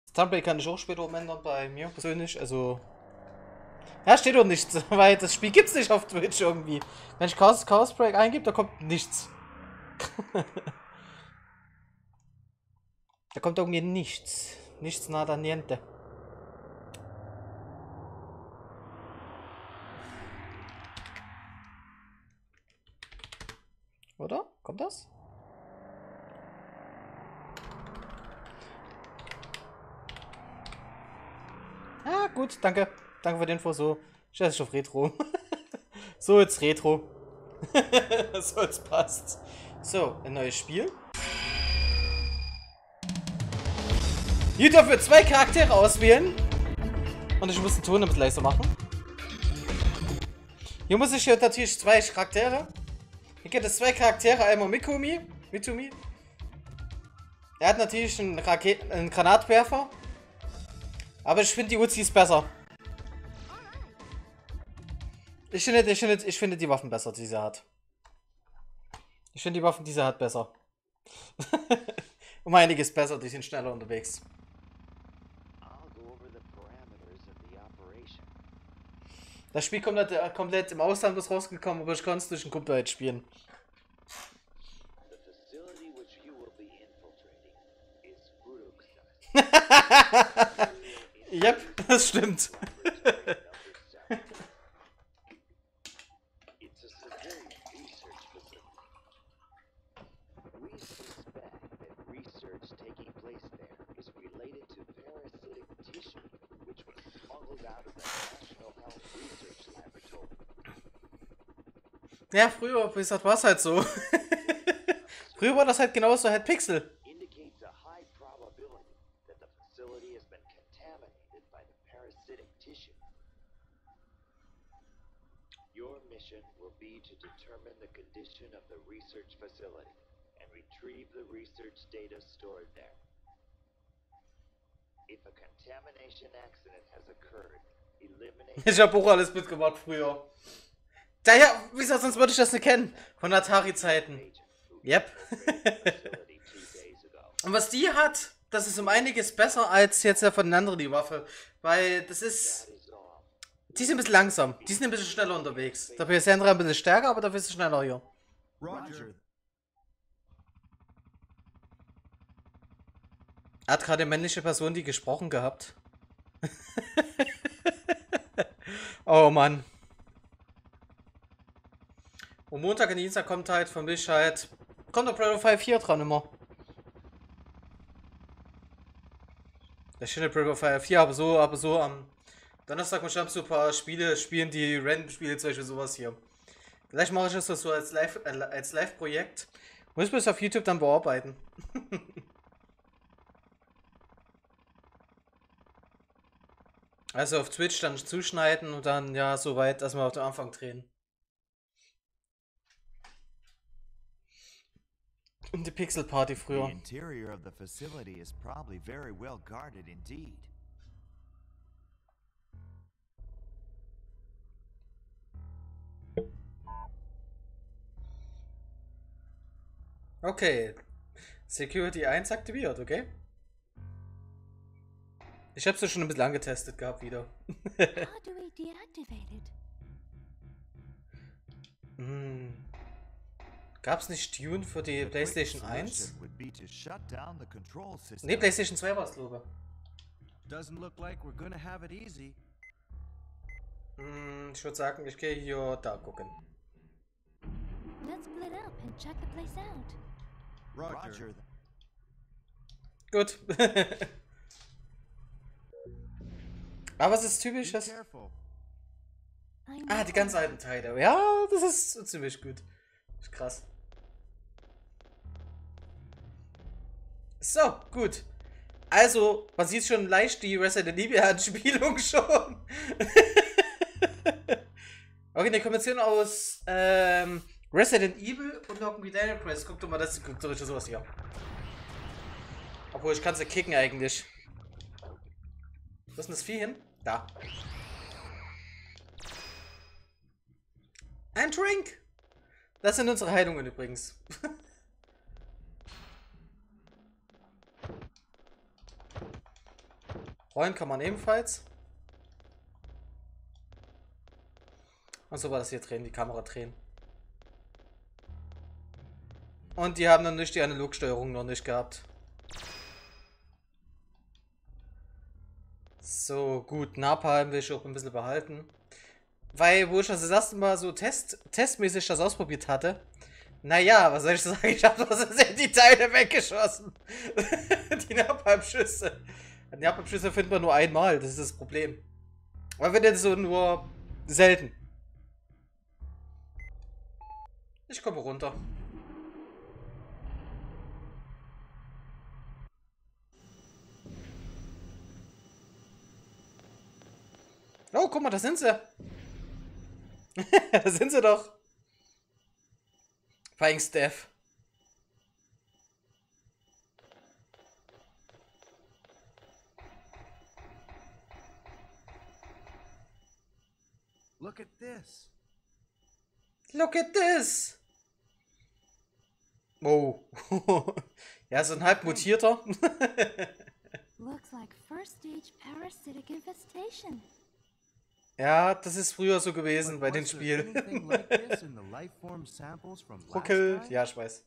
Thumbnail kann ich auch später umändern bei mir persönlich, also... Ja, steht doch nichts, weil das Spiel gibt's nicht auf Twitch irgendwie. Wenn ich Chaos Break eingebe, da kommt nichts. Da kommt irgendwie nichts. Nichts, nada, niente. Oder? Kommt das? Ah, gut, danke. Danke für den Info. So, ich weiß auf Retro. So, jetzt Retro. So, jetzt passt. So, ein neues Spiel. Hier dürfen wir 2 Charaktere auswählen. Und ich muss den Ton ein bisschen leiser machen. Hier muss ich natürlich 2 Charaktere. Hier gibt es 2 Charaktere. Einmal Mitumi. Er hat natürlich einen Granatwerfer. Aber ich finde die Uzis besser. Ich finde die Waffen besser, die sie hat. Ich finde die Waffen, die sie hat, besser. Um einiges besser, die sind schneller unterwegs. Das Spiel komplett im Ausland ist rausgekommen, aber ich kann es durch einen Kumpel halt spielen. Yep, das stimmt. Ja, früher, wie gesagt, war es halt so. Früher war das halt genauso, halt Pixel. Your mission will be to determine the condition of the research facility and retrieve the research data stored there. If a contamination accident has occurred, eliminate... Ich hab auch alles mitgemacht früher. Daher, wie gesagt, sonst würde ich das nicht kennen. Von Atari-Zeiten. Yep. Und was die hat, das ist um einiges besser als jetzt ja von den anderen die Waffe. Weil das ist... Die sind ein bisschen langsam. Die sind ein bisschen schneller unterwegs. Dafür ist der andere ein bisschen stärker, aber dafür ist es schneller hier. Roger. Er hat gerade eine männliche Person, die gesprochen gehabt. Oh Mann. Und Montag und Dienstag kommt halt für mich halt... Kommt der Breath of Fire 4 dran immer. Das schöne Breath of Fire 4, aber so am Donnerstag muss ich so ein paar Spiele spielen, die Random-Spiele, zum Beispiel sowas hier. Vielleicht mache ich das so als Live-Projekt. Muss ich bis auf YouTube dann bearbeiten. Also auf Twitch dann zuschneiden und dann ja soweit erstmal auf den Anfang drehen. Und die Pixel Party früher. The interior of the facility is probably very well guarded indeed. Okay. Security 1 aktiviert, okay? Ich hab's ja schon ein bisschen angetestet gehabt wieder. Gab's nicht Tune für die PlayStation 1? Ne, PlayStation 2 war's, glaube ich. Ich würde sagen, ich gehe hier da gucken. Let's split up and check the place out. Roger. Gut. Aber was ist typisches? Ah, die ganz alten Teile. Ja, das ist ziemlich gut. Ist krass. So, gut. Also, man sieht schon leicht die Resident Evil Anspielung schon. Okay, eine Kombination aus Resident Evil und irgendwie Daniel Press. Guck doch mal, das guckt doch sowas hier. Obwohl, ich kann sie kicken eigentlich. Wo ist denn das Vieh hin? Da. Ein Drink! Das sind unsere Heilungen übrigens. Rollen kann man ebenfalls. Und so war das hier drehen, die Kamera drehen. Und die haben dann nicht die Analogsteuerung noch nicht gehabt. So, gut, Napalm will ich auch ein bisschen behalten. Weil, wo ich das erste Mal so testmäßig das ausprobiert hatte, naja, was soll ich sagen, ich habe das die Teile weggeschossen. Die Napalm-Schüsse. Die Napalm-Schüsse findet man nur einmal, das ist das Problem. Aber wenn jetzt so nur selten. Ich komme runter. Oh, guck mal, da sind sie. Da sind sie doch. Flying Steph. Look at this. Look at this. Oh. Ja, so ein halb mutierter. Looks like first stage parasitic infestation. Ja, das ist früher so gewesen bei den Was there Spielen. anything like this in the life form samples from last Ruckel, time? ja, ich weiß.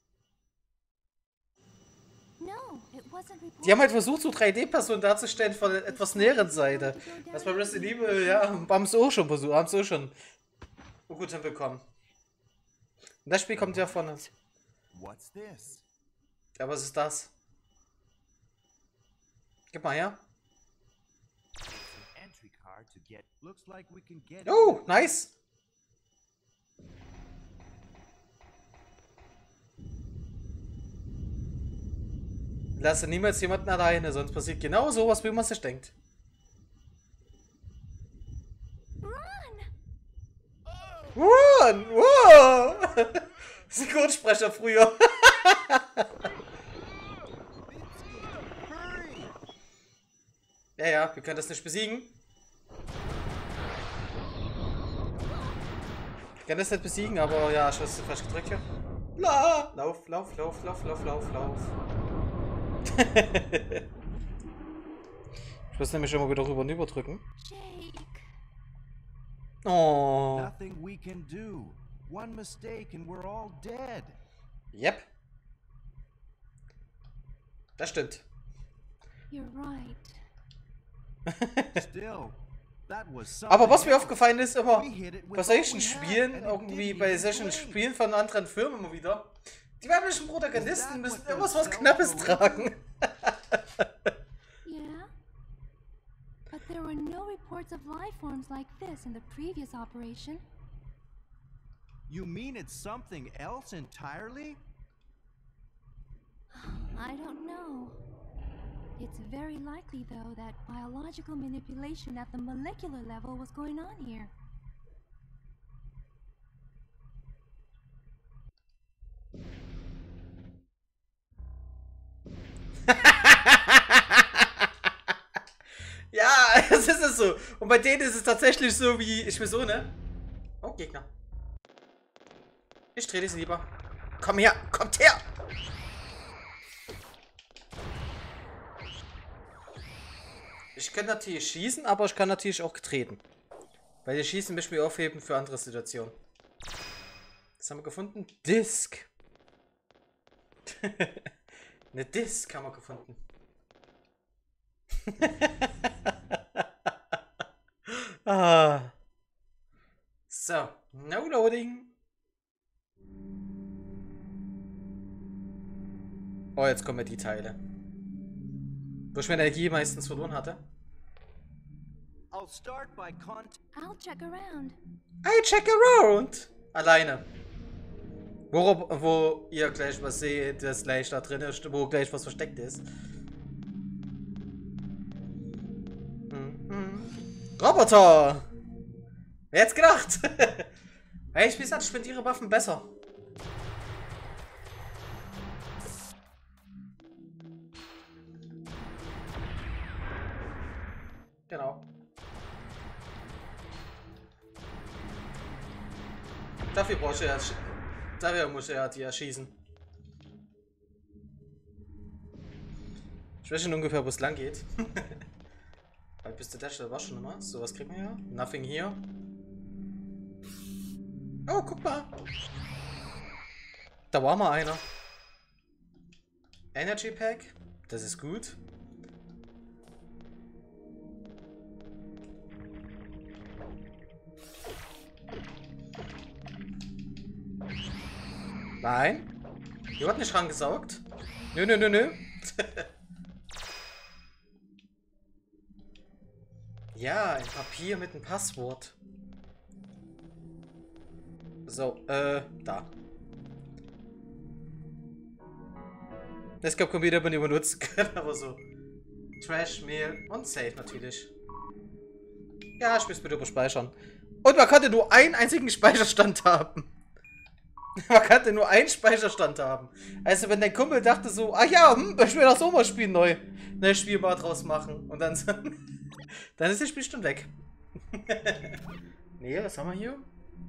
No, it wasn't reported. Die haben halt versucht, so 3D-Personen darzustellen von der etwas näheren Seite. Das bei Resident Evil, ja, haben sie auch schon versucht, haben sie auch schon gut hinbekommen. Und das Spiel kommt ja von. What's this? Ja, was ist das? Gib mal her. An entry card to get. Looks like we can get. Oh, nice. Lasse niemals jemanden alleine, sonst passiert genau sowas, wie man sich denkt. Run! Wow! Synchronsprecher früher. Hurry! Ja, ja, wir können das nicht besiegen. Wir können das nicht besiegen, aber ja, ich habe es falsch gedrückt hier. Lauf, lauf, lauf, lauf, lauf, lauf, lauf. Ich muss nämlich immer wieder rüber und über drücken. Jake. Oh. Nothing we can do. One mistake and we're all dead. Yep. Das stimmt. You're right. Still, that was something. Aber was mir else. aufgefallen ist, immer We hit it with bei all solchen we had, Spielen, and it irgendwie didn't bei even solchen blink. Spielen von anderen Firmen immer wieder, die weiblichen Protagonisten Is that müssen what immer those was Knappes cells tragen. Yeah. But there were no reports of life forms like this in the previous operation. You mean it's something else entirely? I don't know. It's very likely, though, that biological manipulation at the molecular level was going on here. Ja, das ist es so. Und bei denen ist es tatsächlich so wie, ich will so, ne? Oh, Gegner. Ich drehe dich lieber. Komm her, kommt her! Ich kann natürlich schießen, aber ich kann natürlich auch treten. Weil die Schießen möchte ich mir aufheben für andere Situationen. Was haben wir gefunden? Disk. Eine Disk haben wir gefunden. Ah. So, no loading. Oh, jetzt kommen die Teile. Wo ich meine Energie meistens verloren hatte. I'll start by I'll check around. I check around. Alleine. Wo ihr gleich was seht, das gleich da drin ist, wo gleich was versteckt ist. Roboter! Wer hätte gedacht? Hey, ich weiß, ich finde ihre Waffen besser. Genau. Dafür brauchst du ja. Dafür muss er die erschießen. Ich weiß schon ungefähr, wo es lang geht. Bald bist du der Stelle war schon immer. So, was kriegen wir hier? Nothing here. Oh, guck mal. Da war mal einer. Energy Pack. Das ist gut. Nein. Hier wird nicht rangesaugt. Nö, nö, nö, nö. Ja, ein Papier mit einem Passwort. So, da. Es gab Computer, die man benutzen kann, aber so. Trash, Mehl und Save natürlich. Ja, ich will es bitte überspeichern. Und man konnte nur einen einzigen Speicherstand haben. Man konnte nur einen Speicherstand haben. Also wenn dein Kumpel dachte so, ah ja, ich will das auch mal spielen neu. Ne, Spiel mal draus machen. Und dann, dann ist das Spiel schon weg. Nee, was haben wir hier?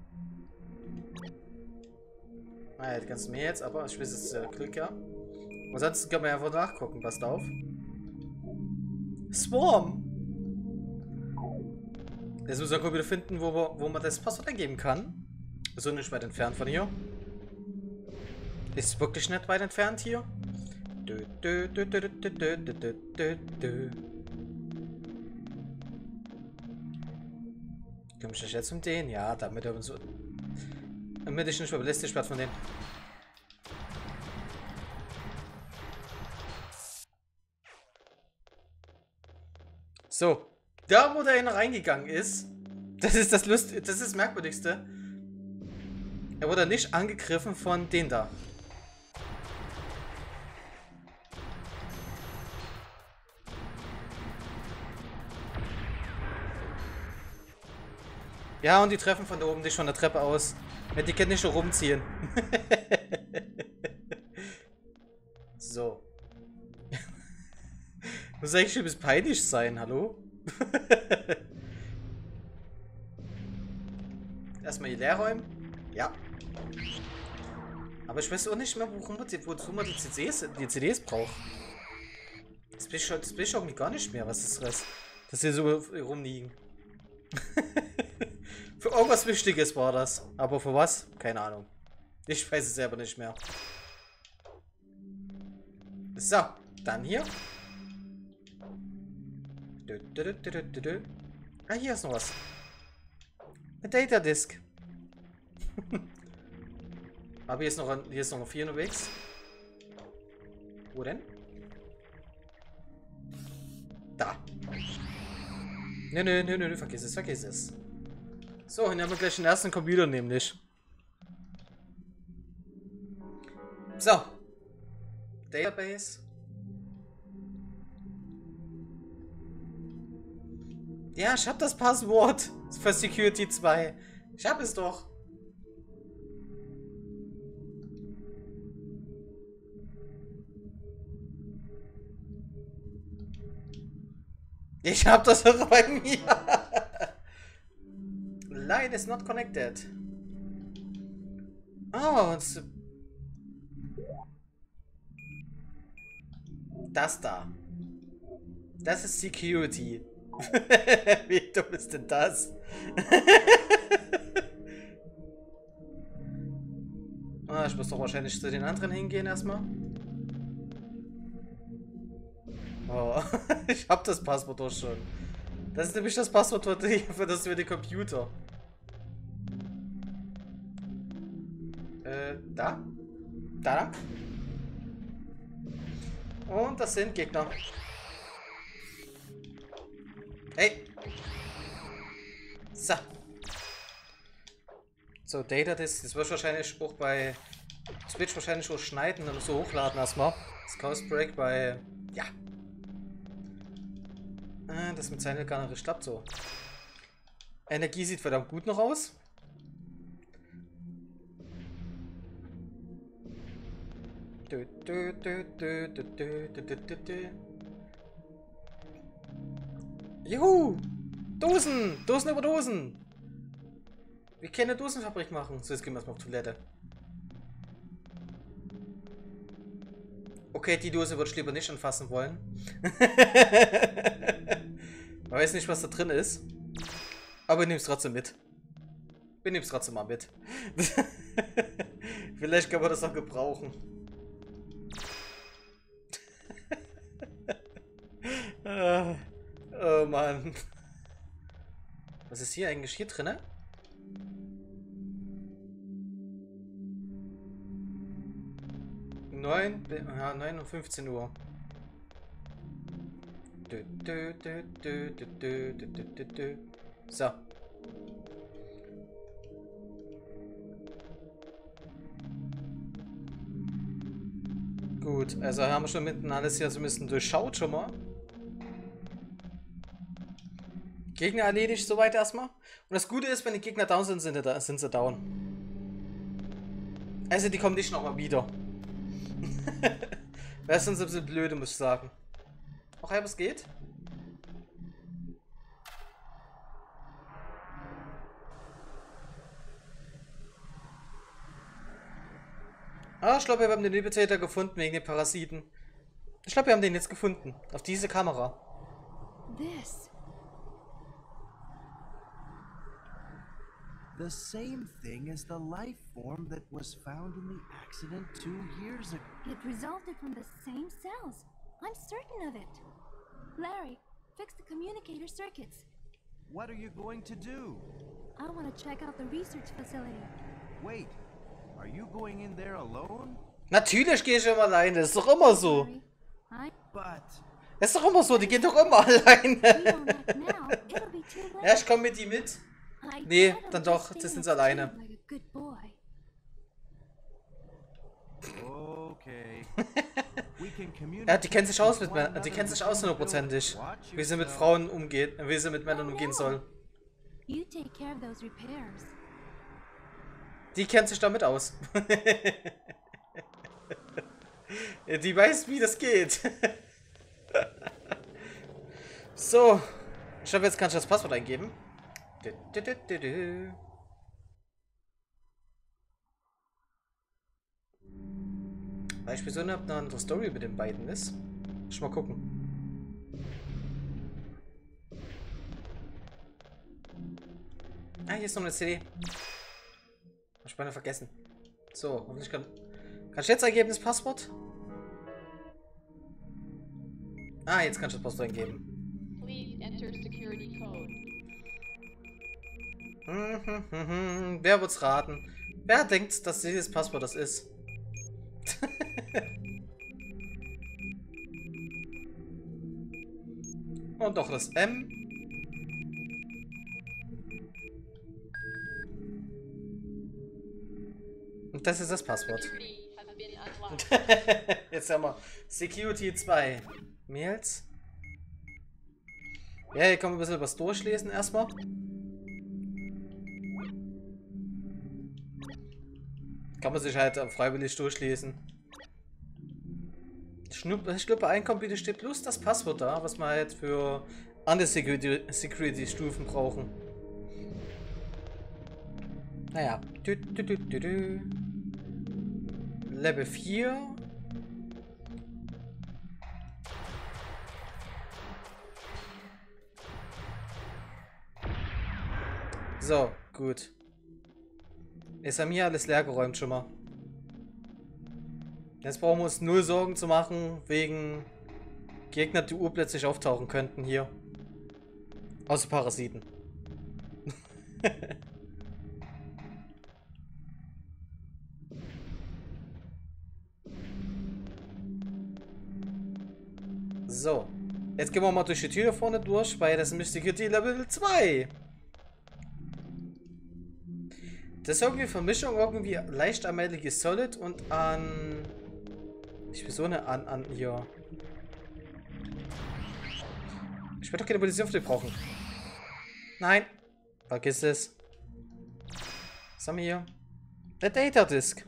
Ah ja, die ganzen mehr jetzt, aber ich weiß jetzt Glück, ja. Ansonsten kann man ja einfach nachgucken, passt auf. Swarm! Jetzt muss man wieder finden, wo man das Passwort eingeben kann. So nicht weit entfernt von hier. Ist wirklich nicht weit entfernt hier. Komme ich jetzt um den? Ja, damit er so. Damit ich nicht mehr belästigt werde von denen. So, da wo der einer reingegangen ist, das ist das Merkwürdigste. Er wurde nicht angegriffen von denen da. Ja, und die treffen von da oben nicht von der Treppe aus. Ja, die können nicht nur rumziehen. So. Muss eigentlich ein bisschen peinlich sein, hallo? Erstmal hier leer räumen. Ja. Aber ich weiß auch nicht mehr, wozu man die CDs braucht. Das bin ich irgendwie gar nicht mehr, was ist das? Dass hier so rumliegen. Für irgendwas Wichtiges war das. Aber für was? Keine Ahnung. Ich weiß es selber nicht mehr. So, dann hier. Ah, hier ist noch was. Eine Data Disk. Aber hier ist noch 4 unterwegs. Wo denn? Da. Nö, vergiss es. So, dann haben wir gleich den ersten Computer nämlich. So. Database. Ja, ich hab das Passwort für Security 2. Ich hab es doch. Ich hab das doch bei mir. Line is not connected. Oh, das da. Das ist Security. Wie dumm ist denn das? Ah, ich muss doch wahrscheinlich zu den anderen hingehen erstmal. Oh, ich hab das Passwort doch schon. Das ist nämlich das Passwort für den Computer. Da. Da. Und das sind Gegner. Hey. So. So, Data Disk. Das wird wahrscheinlich auch bei Switch wahrscheinlich auch schneiden und so hochladen erstmal. Das Chaos Break bei. Ja. Das mit seiner gar nicht klappt so. Energie sieht verdammt gut noch aus. Juhu! Dosen! Dosen über Dosen! Wir können eine Dosenfabrik machen. So, jetzt gehen wir erstmal auf Toilette. Okay, die Dose würde ich lieber nicht anfassen wollen. Man weiß nicht, was da drin ist. Aber wir nehmen es trotzdem mit. Wir nehmen es trotzdem mal mit. Vielleicht kann man das auch gebrauchen. Oh Mann. Was ist hier eigentlich hier drin? Ja, 9 und 15 Uhr. So. Gut, also haben wir schon mitten alles hier so ein bisschen durchschaut schon mal. Gegner erledigt soweit erstmal. Und das Gute ist, wenn die Gegner down sind, sind sie down. Also die kommen nicht nochmal wieder. Das sind so ein bisschen blöde, muss ich sagen. Auch ja, was geht? Ah, ich glaube, wir haben den Übeltäter gefunden wegen den Parasiten. Ich glaube, wir haben den jetzt gefunden. Auf diese Kamera. This. The same thing as the life form that was found in the accident 2 years ago. It resulted from the same cells. I'm certain of it. Larry, fix the communicator circuits. What are you going to do? I want to check out the research facility. Wait, are you going in there alone? Natürlich gehe ich immer alleine. Das ist doch immer so. Larry, I But Das ist doch immer so. Die gehen doch immer alleine. don't act now. It'll be too late. Ja, ich komme mit die mit. I Nee, gotta dann just doch, stay das sind in sie the alleine. tube like a good boy. okay. We can communicate. Ja, die kennen sich aus mit with one Männern. Die another kennen sich within aus the building. hundertprozentig. Watch Wie sie mit yourself. Frauen umgeht, wie sie mit Männern umgehen soll. You take care of those repairs. Die kennt sich damit aus. Die weiß, wie das geht. So. Ich glaube, jetzt kann ich das Passwort eingeben. Weil ich wieso eine andere Story mit den beiden ist. Ich mal gucken. Ah, hier ist noch eine CD. Hab ich beinahe vergessen. So, hoffentlich kann ich jetzt eingeben das Passwort? Ah, jetzt kann ich das Passwort eingeben. Please enter security code. Wer wird's raten? Wer denkt, dass dieses Passwort das ist? Und doch das M. Und das ist das Passwort. Security has been unlocked. Jetzt haben wir Security 2. Mails. Ja, hier kann man ein bisschen was durchlesen erstmal. Kann man sich halt freiwillig durchlesen. Ich glaube, bei einem Computer steht bloß das Passwort da, was man halt für andere Security-Stufen brauchen. Naja. Level 4. So, gut. Ist haben hier alles leer geräumt schon mal. Jetzt brauchen wir uns null Sorgen zu machen, wegen Gegner, die urplötzlich auftauchen könnten hier. Außer Parasiten. So. Jetzt gehen wir mal durch die Tür vorne durch, weil das ist Security Level 2. Das ist irgendwie Vermischung, irgendwie leicht an Metal Gear Solid und an... Ich will so eine an hier. Ich werde doch keine Munition für die brauchen. Nein. Vergiss es. Was haben wir hier? Der Data Disk.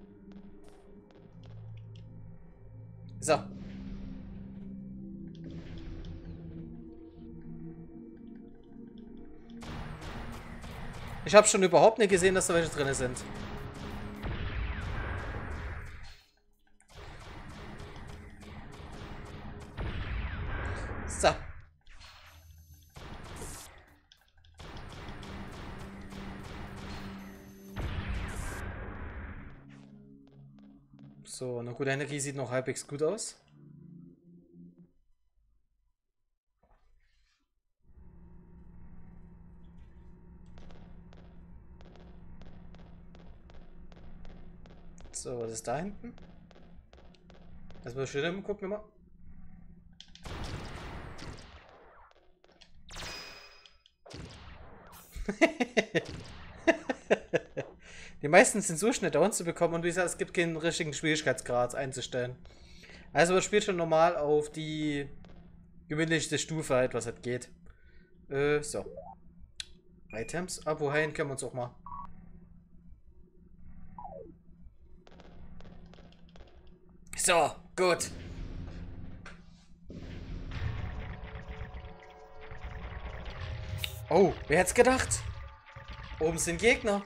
So. Ich habe schon überhaupt nicht gesehen, dass da welche drin sind. So. So, eine gute Energie sieht noch halbwegs gut aus. So, was ist da hinten? Erstmal schön gucken wir mal. Die meisten sind so schnell down zu bekommen und wie gesagt, es gibt keinen richtigen Schwierigkeitsgrad einzustellen. Also man spielt schon normal auf die gewöhnlichste Stufe halt, was halt geht. So. Items. Wohin können wir uns auch mal. So, gut. Oh, wer hätte es gedacht? Oben sind Gegner.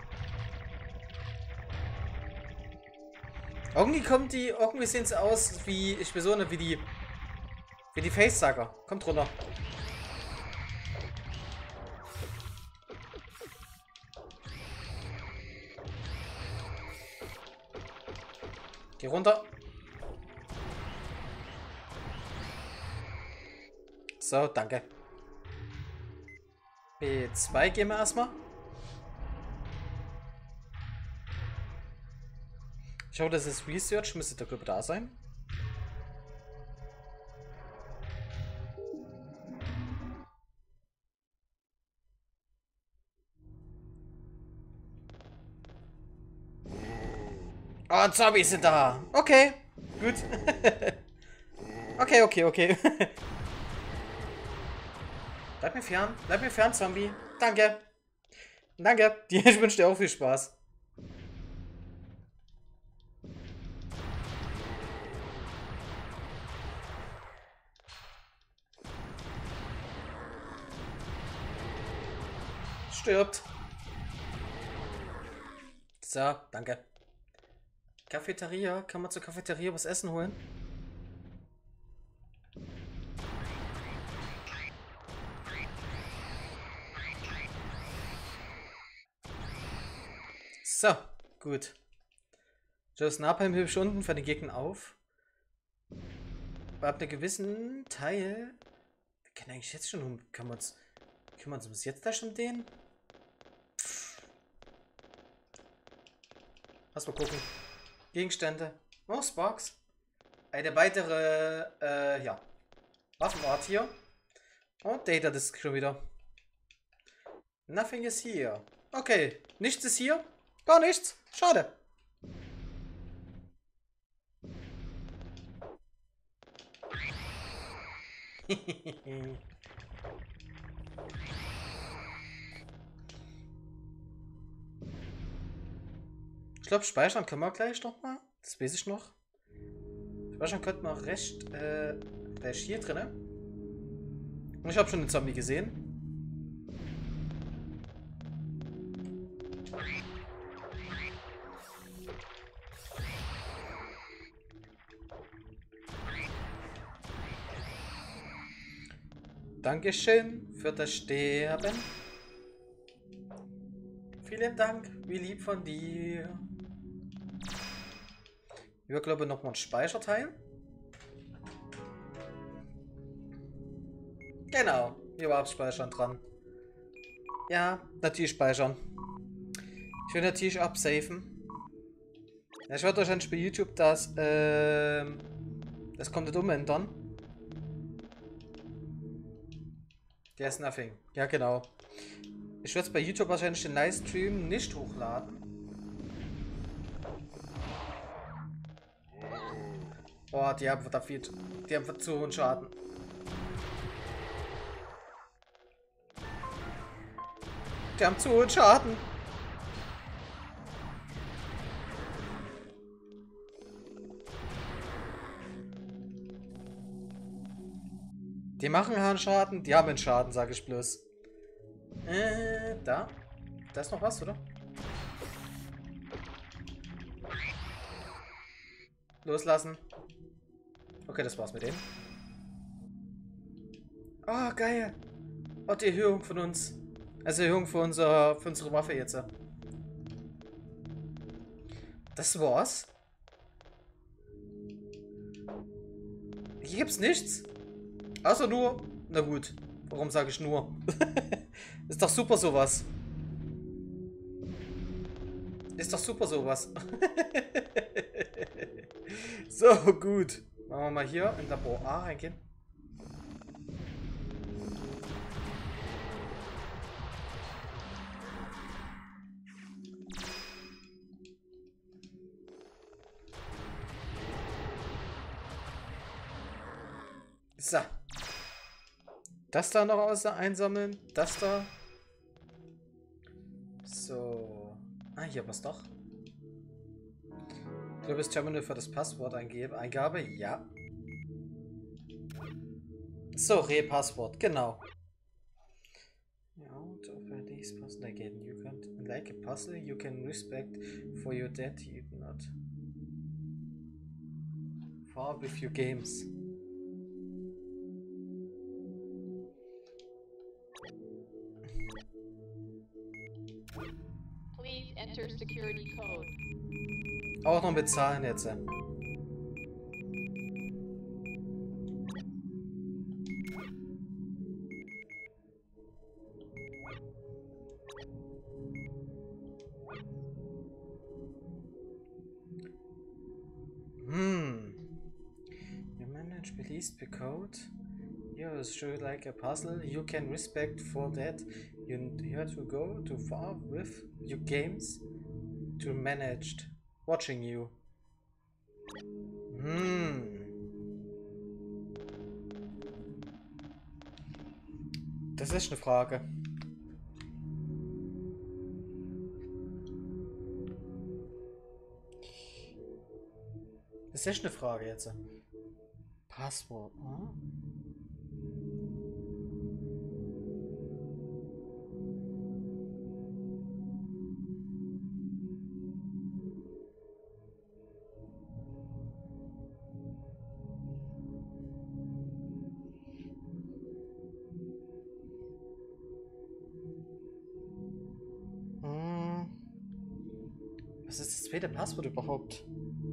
Irgendwie sehen sie aus wie, ich weiß auch nicht, wie die Facesager. Kommt runter. Geh runter. So, danke. B2 gehen wir erstmal. Ich hoffe, das ist Research, müsste darüber da sein. Oh, Zombies sind da. Okay, gut. Okay. Bleib mir fern, Zombie. Danke. Danke. Ich wünsche dir auch viel Spaß. Stirbt. So, danke. Cafeteria. Kann man zur Cafeteria was essen holen? So, gut. Joe's Napalm hübsch unten für den Gegner auf. Aber ab einem gewissen Teil. Wir können eigentlich jetzt schon um. Kümmern wir uns jetzt gleich um den? Lass mal gucken. Gegenstände. Oh, Sparks. Eine weitere, ja. Waffenart hier. Und Data Disk schon wieder. Nothing is here. Okay, nichts ist hier. Gar nichts. Schade. Ich glaube, speichern können wir gleich noch mal. Das weiß ich noch. Speichern könnten wir recht, gleich hier drin. Und ich habe schon den Zombie gesehen. Dankeschön für das Sterben. Vielen Dank, wie lieb von dir. Wir glaube noch mal ein Speicherteil. Genau, hier war Abspeichern dran. Ja, natürlich speichern. Ich will natürlich absafen. Ja, ich werde wahrscheinlich bei YouTube das Content umändern. There's nothing. Ja, genau. Ich werde es bei YouTube wahrscheinlich den Livestream nicht hochladen. Boah, die haben zu hohen Schaden. Die haben zu hohen Schaden. Die machen einen Schaden, die haben einen Schaden, sage ich bloß. Da. Da ist noch was, oder? Loslassen. Okay, das war's mit dem. Oh, geil. Oh, die Erhöhung von uns. Also Erhöhung für unsere Waffe jetzt. Das war's. Hier gibt's nichts. Außer nur... Na gut. Warum sage ich nur? Ist doch super sowas. Ist doch super sowas. So, gut. Machen wir mal hier in Labor A reingehen. So. Das da noch einsammeln. Das da. So. Ah, hier was doch. Globes Terminal für das Passwort Eingabe. Ja. So, Re-Passwort. Genau. Ja, und open these puzzle again. You can like a puzzle you can respect for your debt you do not. Far with your games. Please enter security code. Auch noch bezahlen jetzt. You manage released the code. You show like a puzzle. You can respect for that. You have to go too far with your games to managed watching you. Das ist eine Frage. Das ist echt eine Frage jetzt. Passwort. Was ist das zweite Passwort überhaupt?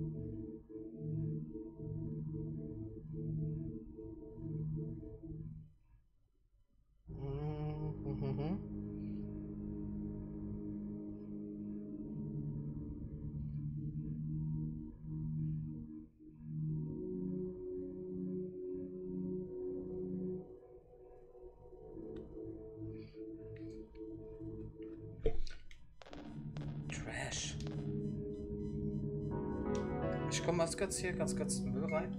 Trash. Ich komme mal ganz kurz in den Müll rein.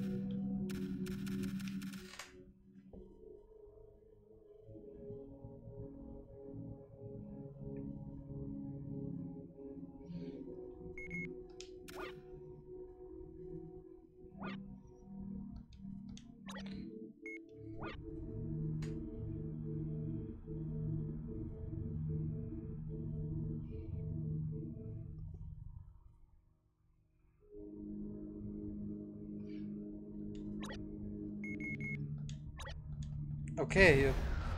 Okay, hier.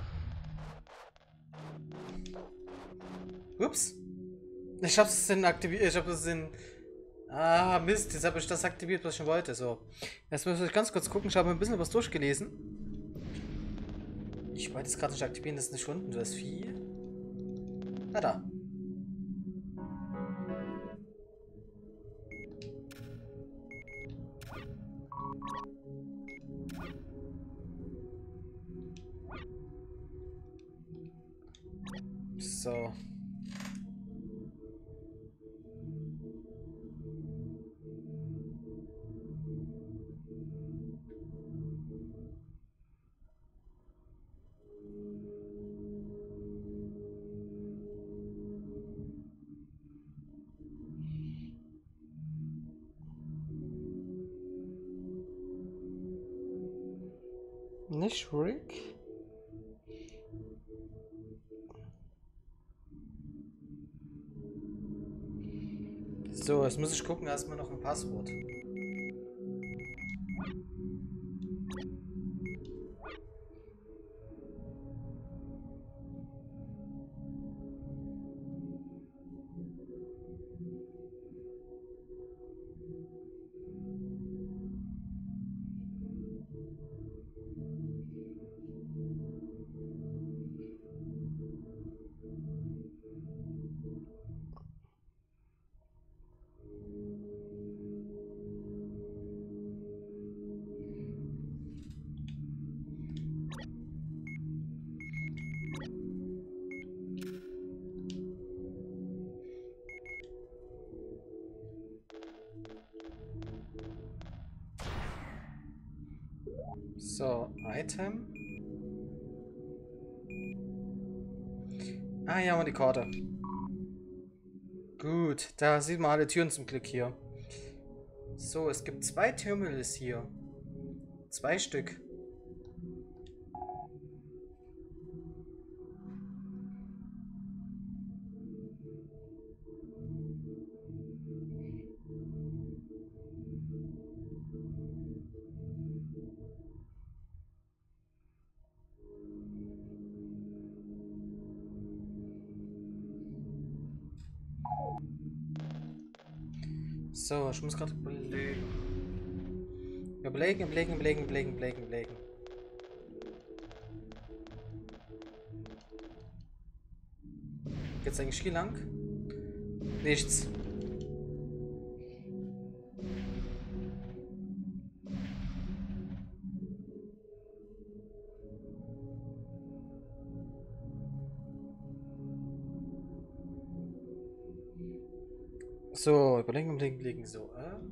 Ups. Ich hab's in aktiviert. Ich hab das in. Ah, Mist. Jetzt habe ich das aktiviert, was ich schon wollte. So. Jetzt muss ich ganz kurz gucken. Ich habe ein bisschen was durchgelesen. Ich wollte es gerade nicht aktivieren. Das ist nicht unten. Das Vieh. Ah, da. So. Nicht Rick? So, jetzt muss ich gucken, erstmal noch ein Passwort. So, Item. Ah, ja, und die Karte. Gut, da sieht man alle Türen zum Glück hier. So, es gibt 2 Terminals hier. 2 Stück. So, ich muss gerade überlegen. Überlegen. Geht's eigentlich hier lang? Nichts. So, überlegen. So,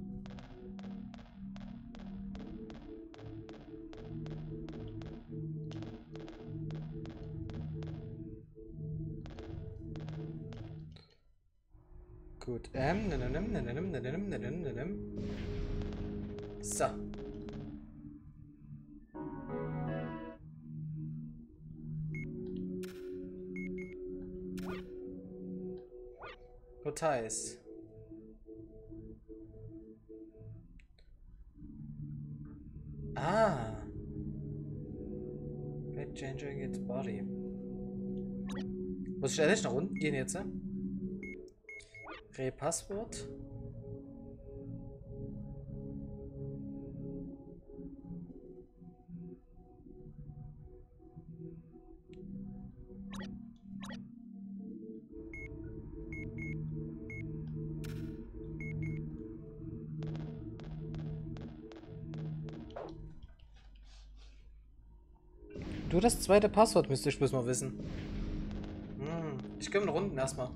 Gut, So. Details. Ah. Bed changing its body. Muss ich ehrlich nach unten gehen jetzt? Passwort. Du, das zweite Passwort müsste ich bloß mal wissen. Ich komme nach unten erstmal.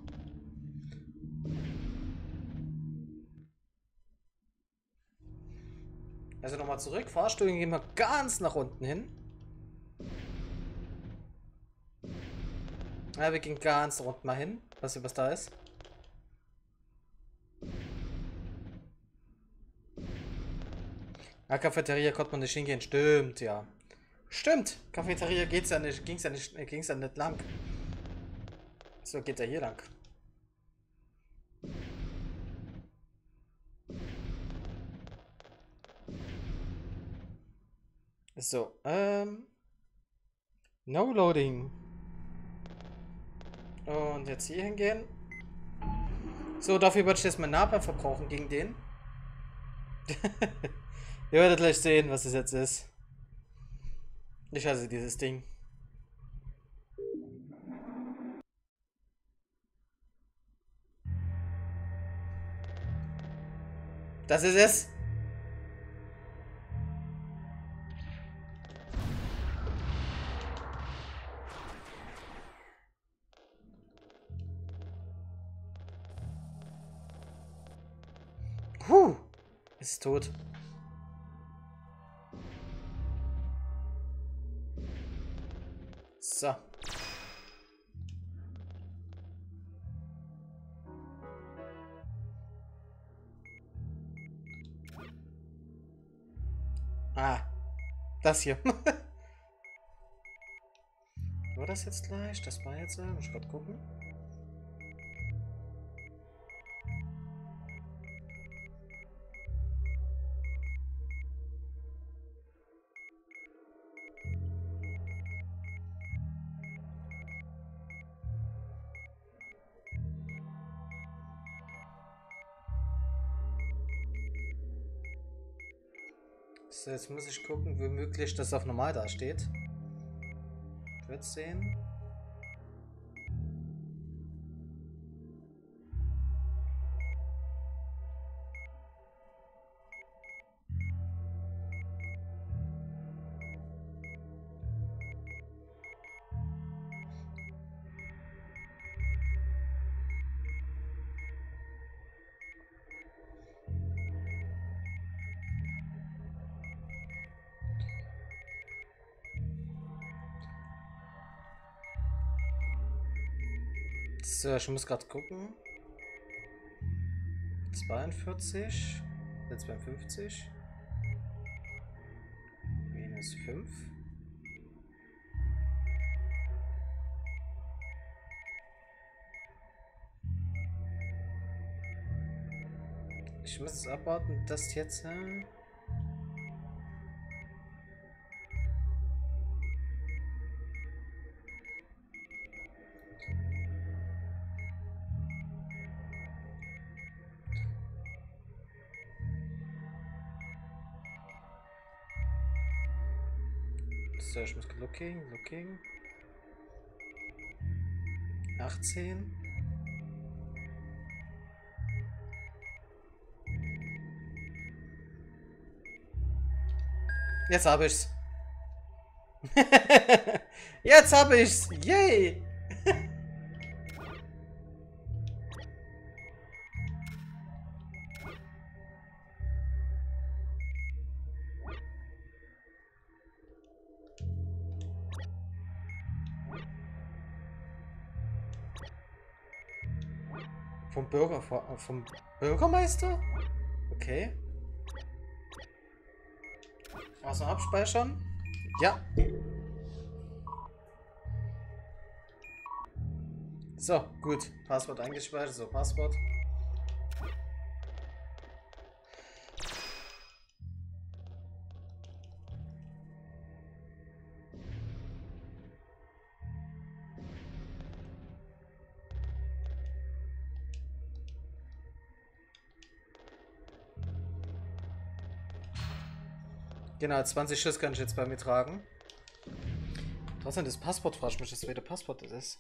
Also nochmal zurück. Fahrstuhl, gehen wir ganz nach unten hin. Ja, wir gehen ganz nach unten mal hin. Weißt du, was da ist? Ja, Cafeteria konnte man nicht hingehen. Stimmt, ja. Stimmt. Cafeteria ging's ja nicht lang. So, geht er hier lang. So, No loading. Und jetzt hier hingehen. So, dafür würde ich jetzt mein Napalm verbrauchen gegen den. Ihr werdet gleich sehen, was es jetzt ist. Ich hasse dieses Ding. Das ist es. Ist tot. So. Ah. Das hier. War das jetzt gleich? Das war jetzt, muss ich gerade gucken. So, jetzt muss ich gucken, wie möglich das auf normal da steht. 14. So, ich muss gerade gucken. 42. Jetzt beim 50. Minus 5. Ich muss es abwarten, dass jetzt... So, ich muss looking. 18. Jetzt habe ich's. Jetzt habe ich's. Yay! Vom Bürgermeister? Okay. Also abspeichern. Ja. So, gut. Passwort eingespeichert. So, Passwort. Genau, 20 Schuss kann ich jetzt bei mir tragen. Trotzdem das Passwort fragt mich, das zweite Passwort das ist.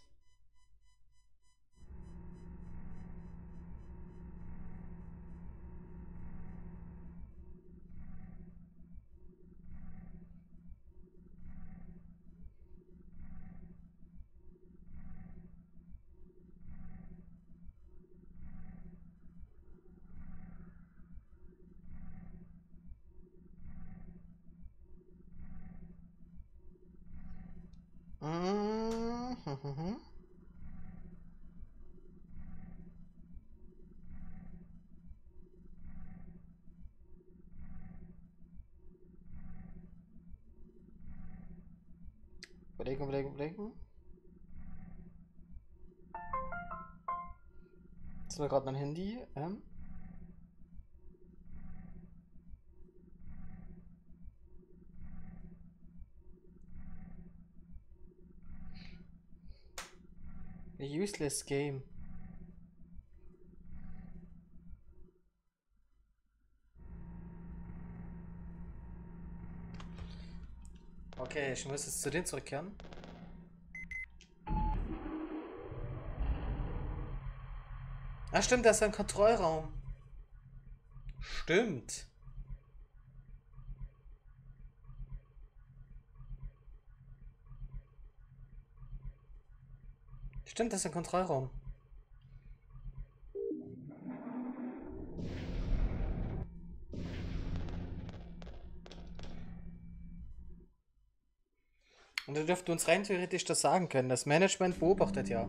Überlegen. Jetzt war gerade mein Handy. A useless game. Okay, ich muss jetzt zu denen zurückkehren. Ah, stimmt, das ist ein Kontrollraum. Stimmt. Stimmt, das ist ein Kontrollraum. Und er dürfte uns rein theoretisch das sagen können. Das Management beobachtet ja.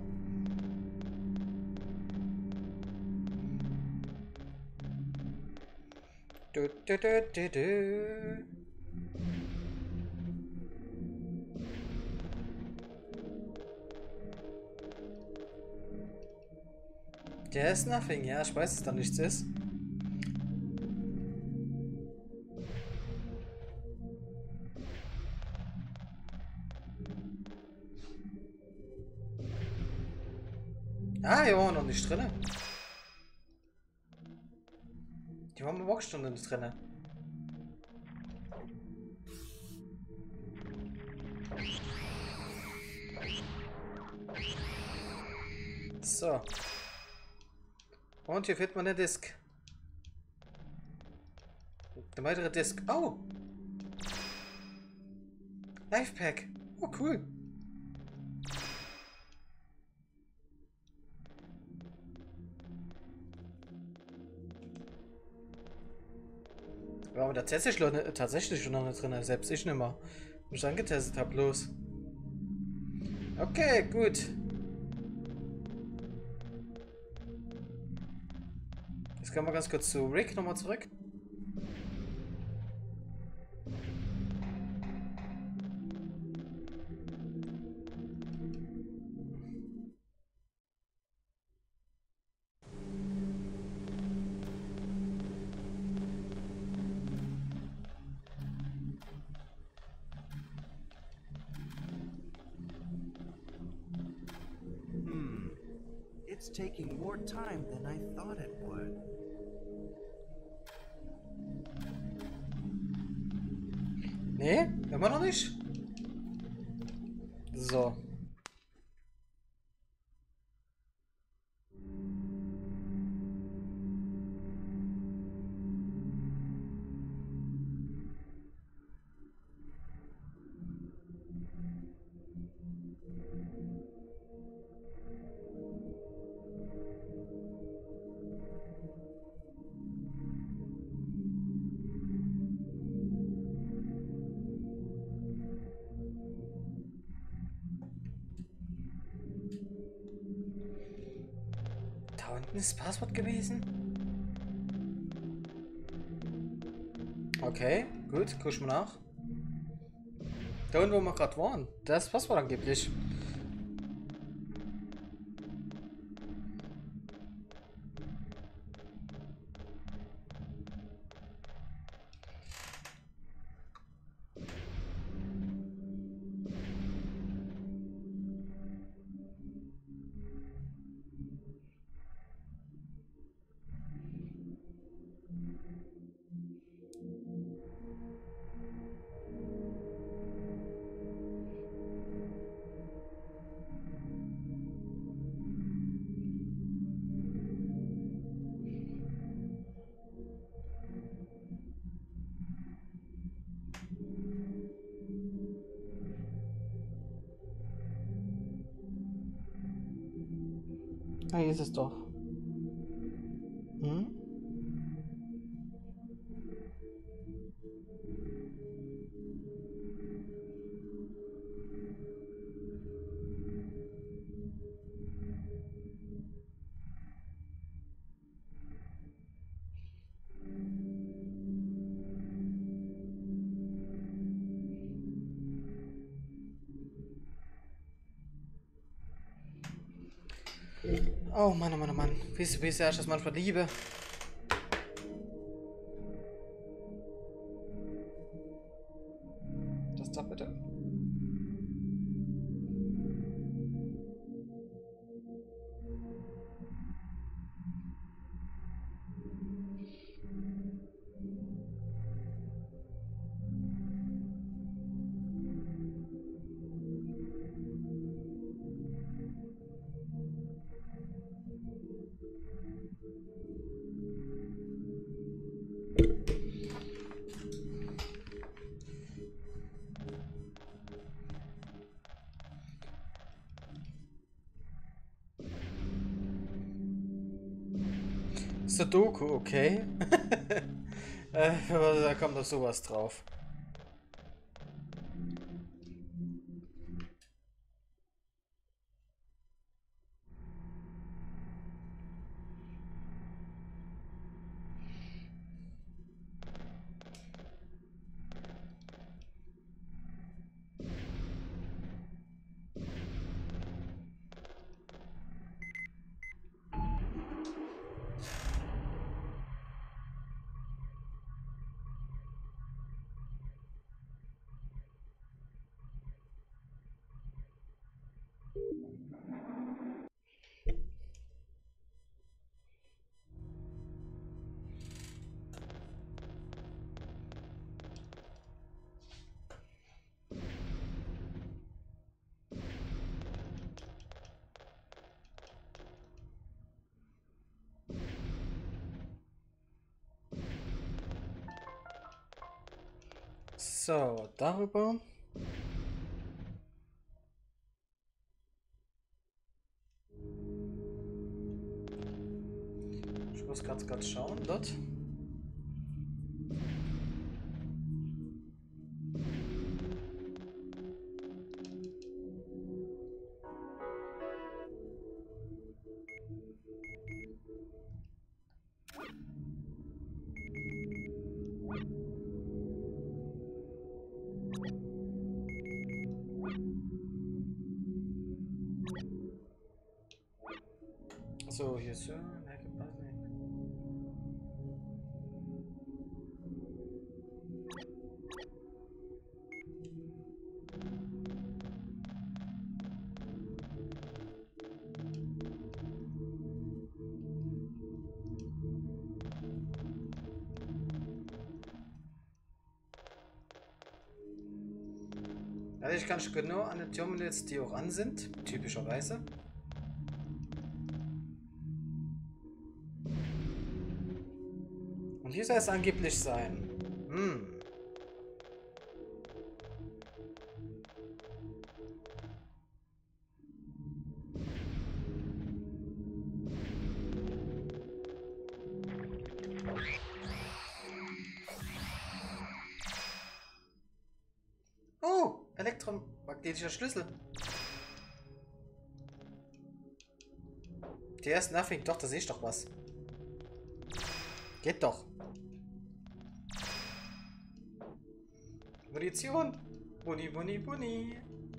Der ist nothing, ja, ich weiß, dass da nichts ist. Ah, hier waren wir noch nicht drin. Die waren wir auch schon nicht drin. So. Und hier fehlt mir eine Disk. Eine weitere Disk. Oh! Lifepack. Oh, cool. Ja, aber tatsächlich schon noch nicht drin. Selbst ich nicht mehr. Mich angetestet habe bloß. Okay, gut. können wir ganz kurz zu Rick nochmal zurück. It's taking more time than I thought it would. Nee, immer noch nicht. So. Da unten ist das Passwort gewesen. Okay, gut, guck mal nach. Da unten, wo wir gerade waren, das ist das Passwort angeblich. Ah, hier ist es doch. Hm? Oh Mann, oh Mann, oh Mann. Wie sehr ich das manchmal liebe. Das da bitte. Sudoku, okay. Da kommt doch sowas drauf. So, darüber. Ich muss ganz schauen, dort. So, hier ist so. Ne, gepasst nicht. Also ich kann schon genau an den Terminals, die auch an sind, typischerweise. Und hier soll es angeblich sein. Oh, elektromagnetischer Schlüssel. Der ist nothing. Doch, da sehe ich doch was. Geht doch. Munition. Muni, Muni, Muni.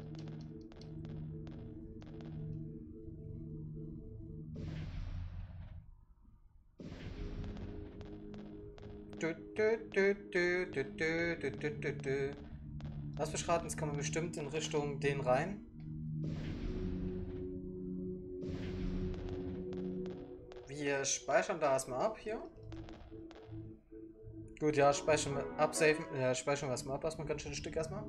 Lass mich raten, jetzt kann man bestimmt in Richtung den rein. Wir speichern da erstmal ab hier. Gut, ja, speichern wir absaven. Ja, speichern wir erstmal ab, erstmal ein ganz schönes Stück erstmal.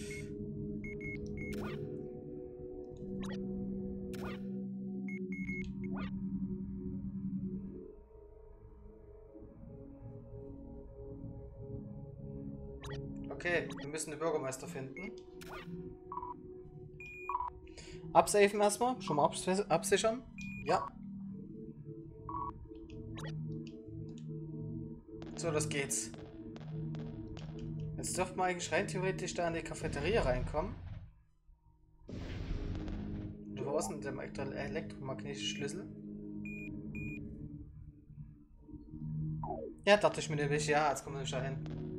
Okay, wir müssen den Bürgermeister finden. Absaven erstmal, schon mal absichern. Ja. So, das geht's. Jetzt dürften wir eigentlich rein theoretisch da in die Cafeteria reinkommen. Und wo ist denn der elektromagnetische Schlüssel? Ja, dachte ich mir nämlich, ja, jetzt kommen wir nicht da hin.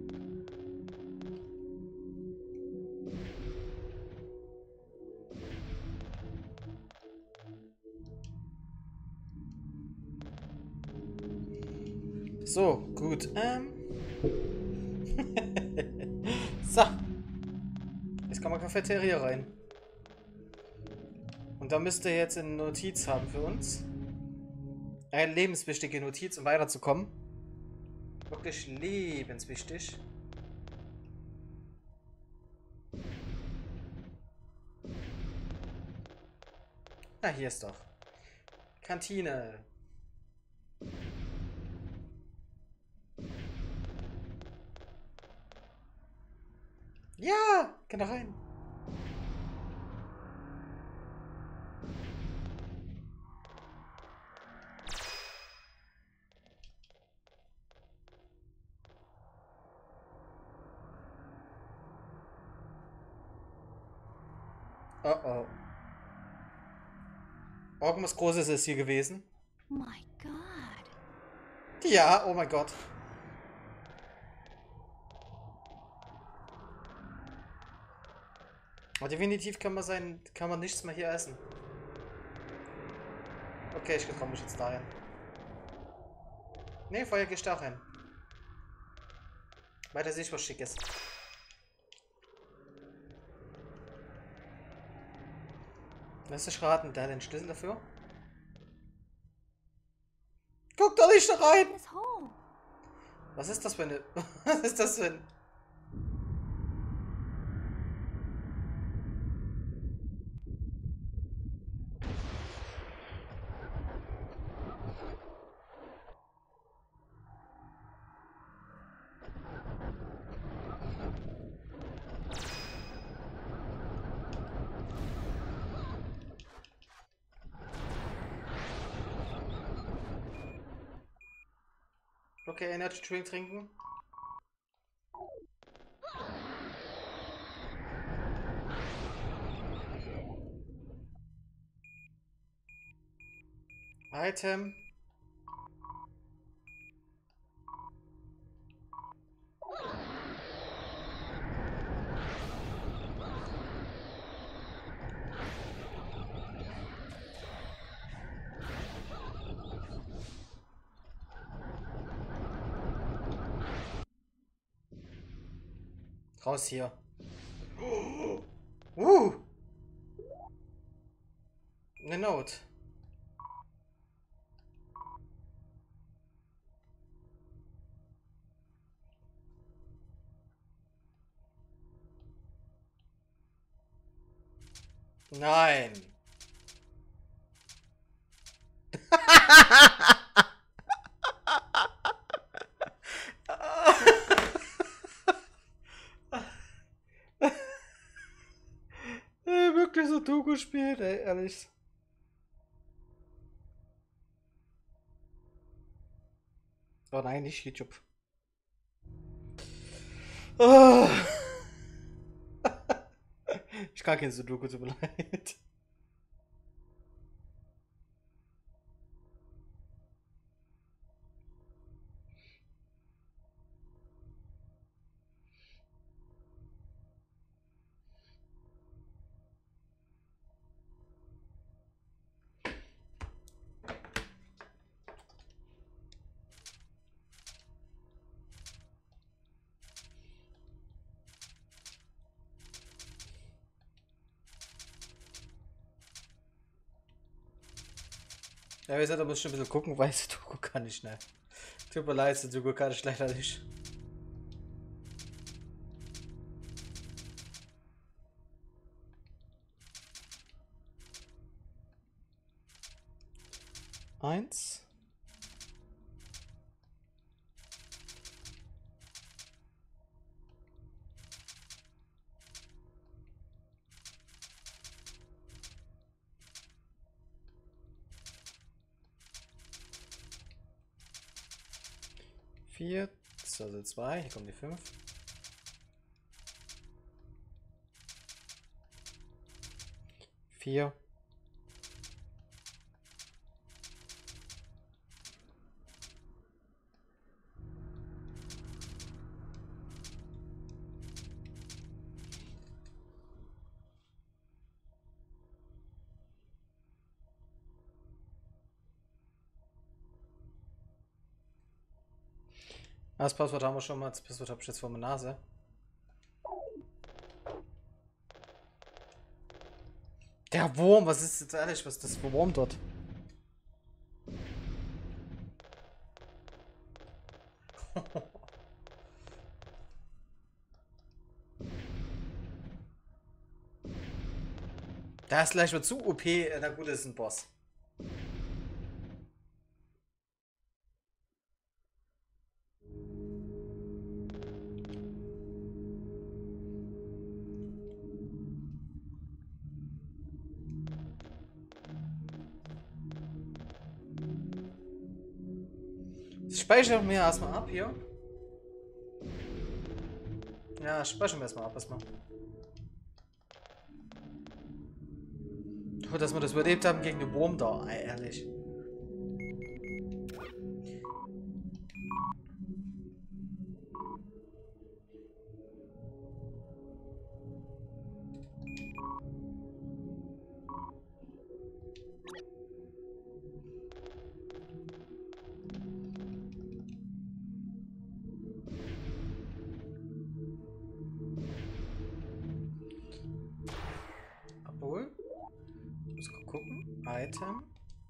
So, gut. So. Jetzt kann man Cafeteria rein. Und da müsst ihr jetzt eine Notiz haben für uns. Eine lebenswichtige Notiz, um weiterzukommen. Wirklich lebenswichtig. Ah, hier ist doch. Kantine. Ja, geh da rein. Oh oh. Irgendwas Großes ist hier gewesen. My God. Ja, oh mein Gott. Aber definitiv kann man nichts mehr hier essen. Okay, ich komme mich jetzt dahin. Ne, vorher gehe ich da rein. Weiter sehe ich was Schickes. Lass dich raten, der hat den Schlüssel dafür. Guck doch nicht da rein! This hole. Was ist das für eine... Was ist das für ein... Okay, Energy Drink trinken. Item. Raus hier. Eine Note. Nein. Ey, wirklich so Doku spielt, ey, ehrlich. Oh nein, nicht YouTube. Oh. Ich kann kein Sudoku, tut mir leid. Ja, wie gesagt, da muss ich ein bisschen gucken, weil Sudoku kann ich nicht. Tut mir leid, Sudoku kann ich leider nicht. Eins. Vier, also zwei, hier kommen die 5. Vier. Das Passwort haben wir schon mal, das Passwort habe ich jetzt vor meiner Nase. Der Wurm, was ist jetzt ehrlich, was ist das für Wurm dort? Da ist gleich mal zu OP, na gut, das ist ein Boss. Speichern wir erstmal ab hier. Ja, speichern wir erstmal ab erstmal. Gut, dass wir das überlebt haben gegen den Wurm da, ey, ehrlich. Obwohl. Ich muss gucken. Item.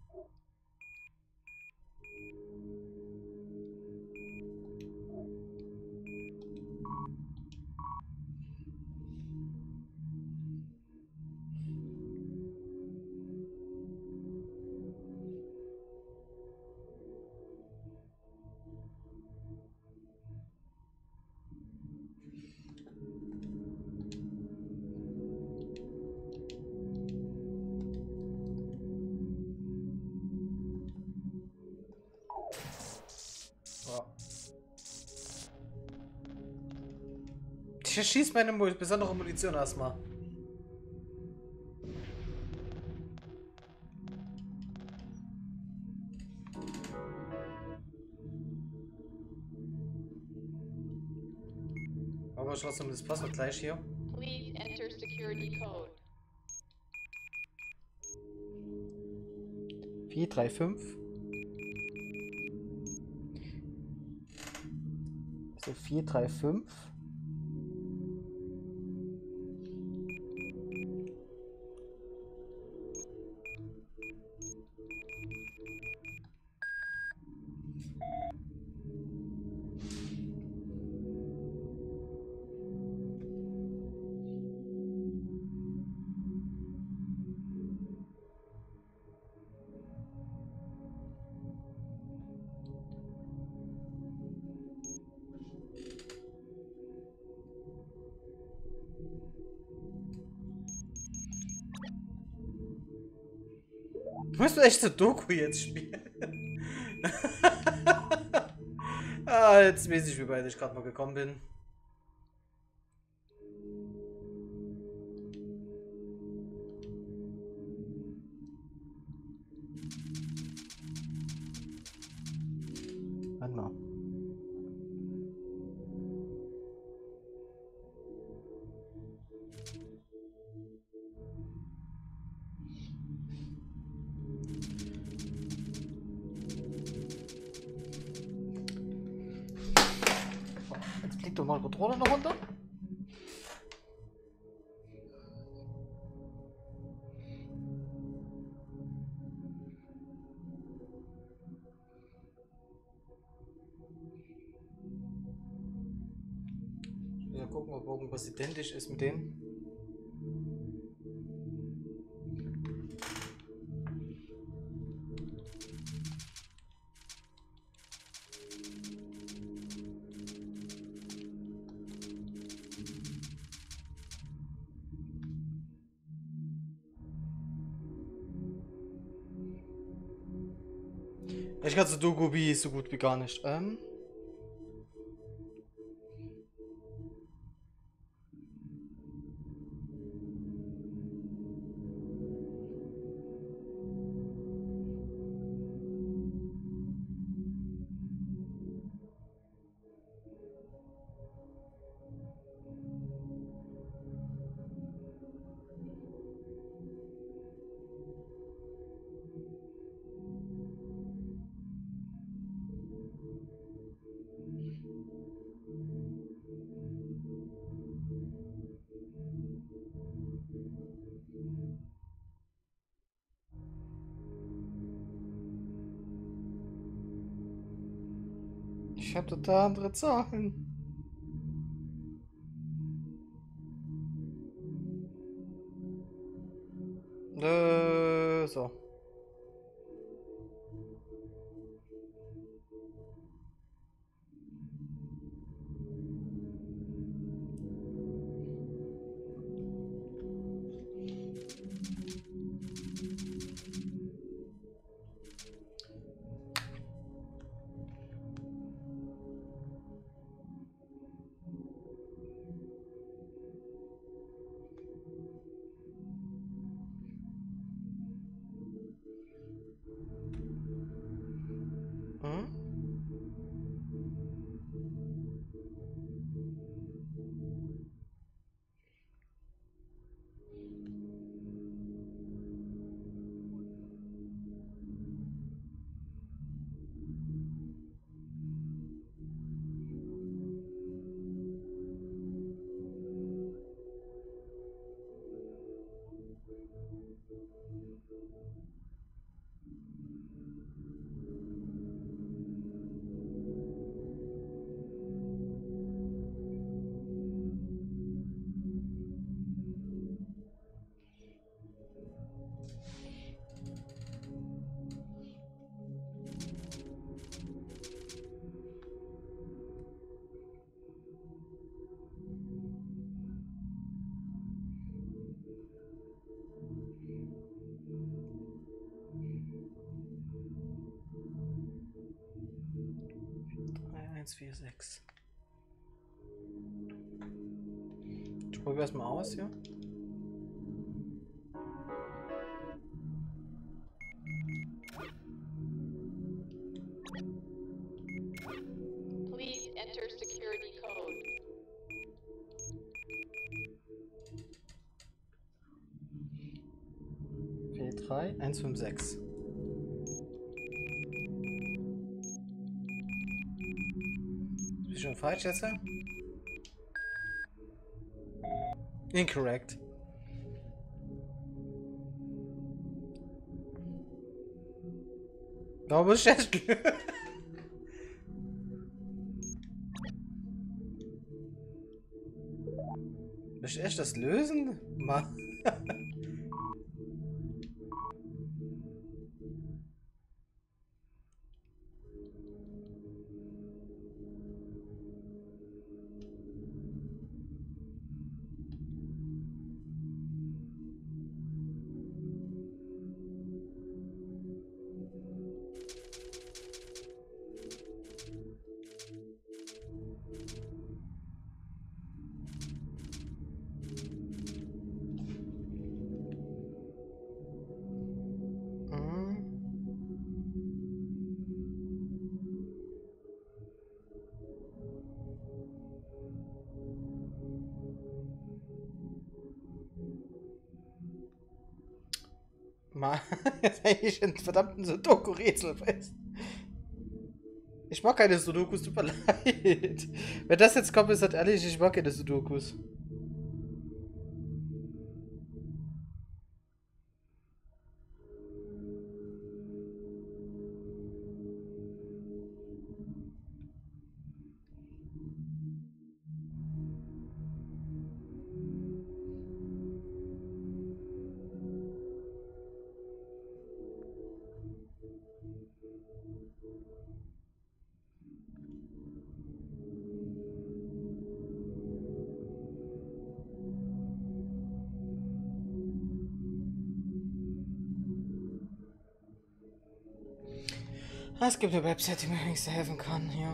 Ich schieß meine besondere Munition erstmal. Aber trotzdem das Passwort gleich hier. Please enter security code. 435. So 435. Musst du echt Sudoku jetzt spielen? Ah, jetzt weiß ich, wie weit ich gerade mal gekommen bin. Warte mal. Jetzt fliegt doch mal die Controller noch runter. Mal gucken, ob irgendwas identisch ist mit dem. Ich kann Sudoku wie so gut wie gar nicht. Ich habe total andere Zahlen. So. Hm? Drei, 1, 4, 6. Ich probiere erstmal aus hier. Please enter security code. 4, 3, 1, 5, 6. Ist schon falsch jetzt? Incorrect. Warum ist das? Willst du echt das lösen? Mann. Mal, jetzt eigentlich einen verdammten Sudoku-Rätsel fest. Ich mag keine Sudokus, tut mir leid. Wenn das jetzt kommt, ist das ehrlich, ich mag keine Sudokus. Es gibt eine Website, die mir wenigstens helfen kann, ja.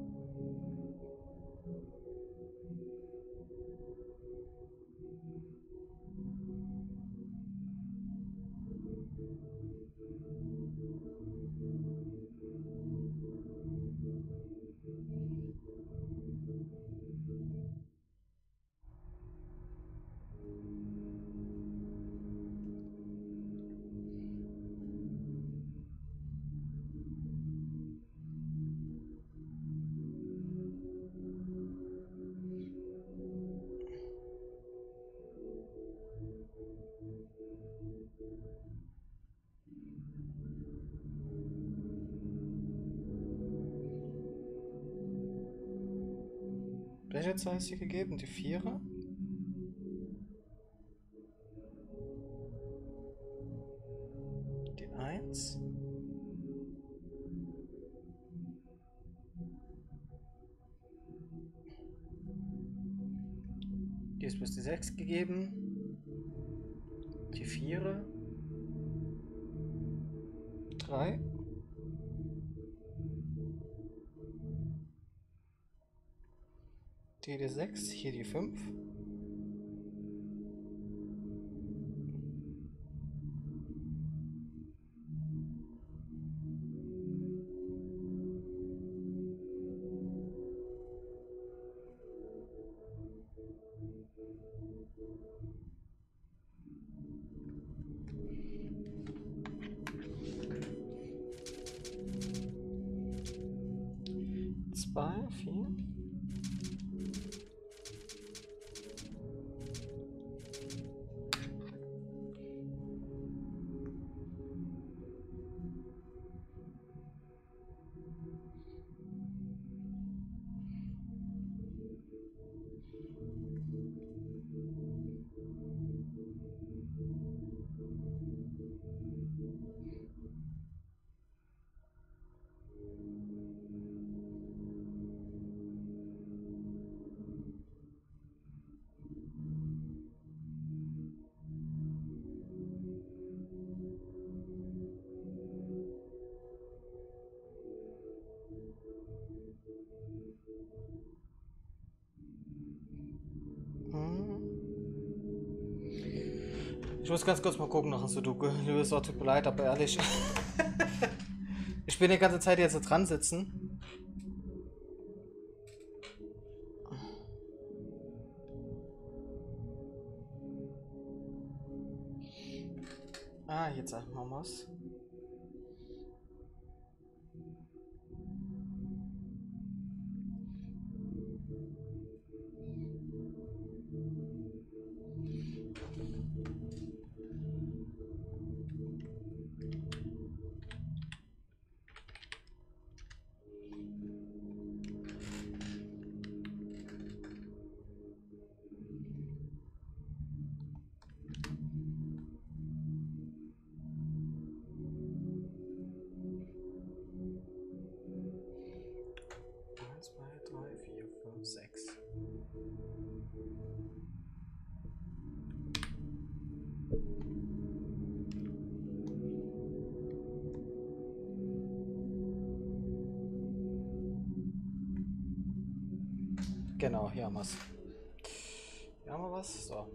Welche Zahl ist hier gegeben? Die Vierer? Die Eins? Hier ist bloß die 6 gegeben. Die Vierer. 3. Die 6, hier die 5. Zwei, 4. Ich muss ganz kurz mal gucken nach dem Sudoku. Liebes Wort, tut mir leid, aber ehrlich. Ich bin die ganze Zeit jetzt dran sitzen. Ah, jetzt sagen wir was. Genau, hier haben wir es. Hier haben wir was. So.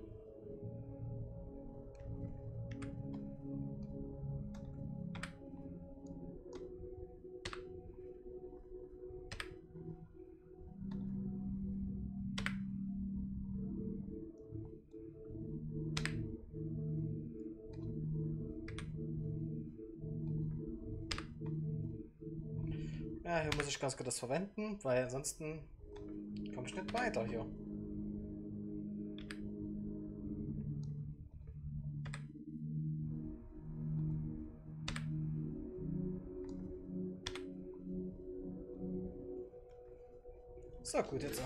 Ja, hier muss ich ganz gut das verwenden, weil ansonsten komme ich nicht weiter hier. So, gut, jetzt.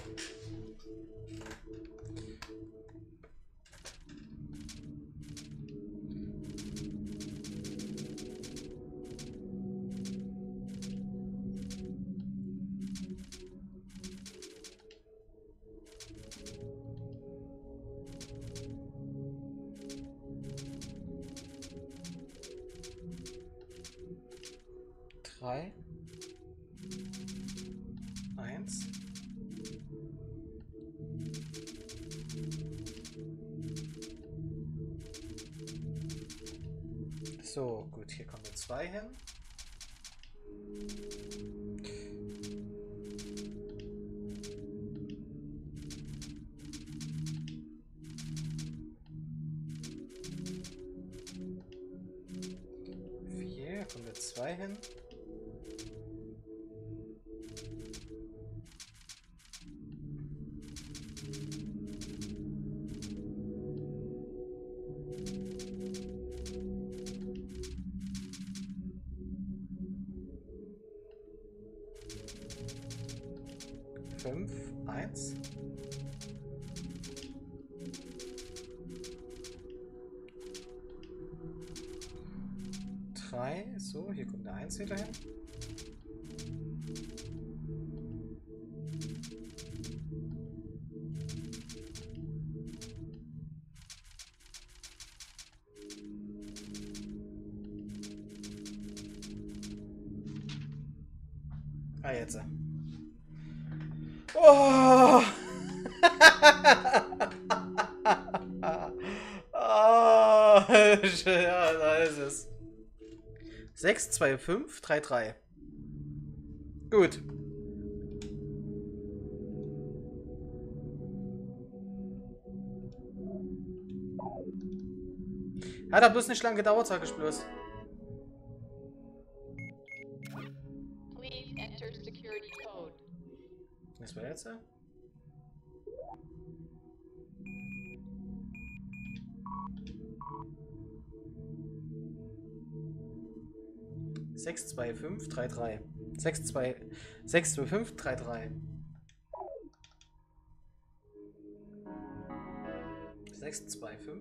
Drei. Eins. So, gut, hier kommen wir 2 hin. Hier kommen wir 2 hin. Fünf, 1. Drei, so, hier kommt eine 1 wieder hin. Ah, jetzt. Oh! Oh, ja, da ist es. 6, 2, 5, 3, 3. Gut. Hat da bloß nicht lange gedauert, sag ich bloß. Please enter security code. Was war jetzt? 6, 2, 5, 3, 3. 6, 2, 6, 2, 5, 3, 3. 6, 2, 5.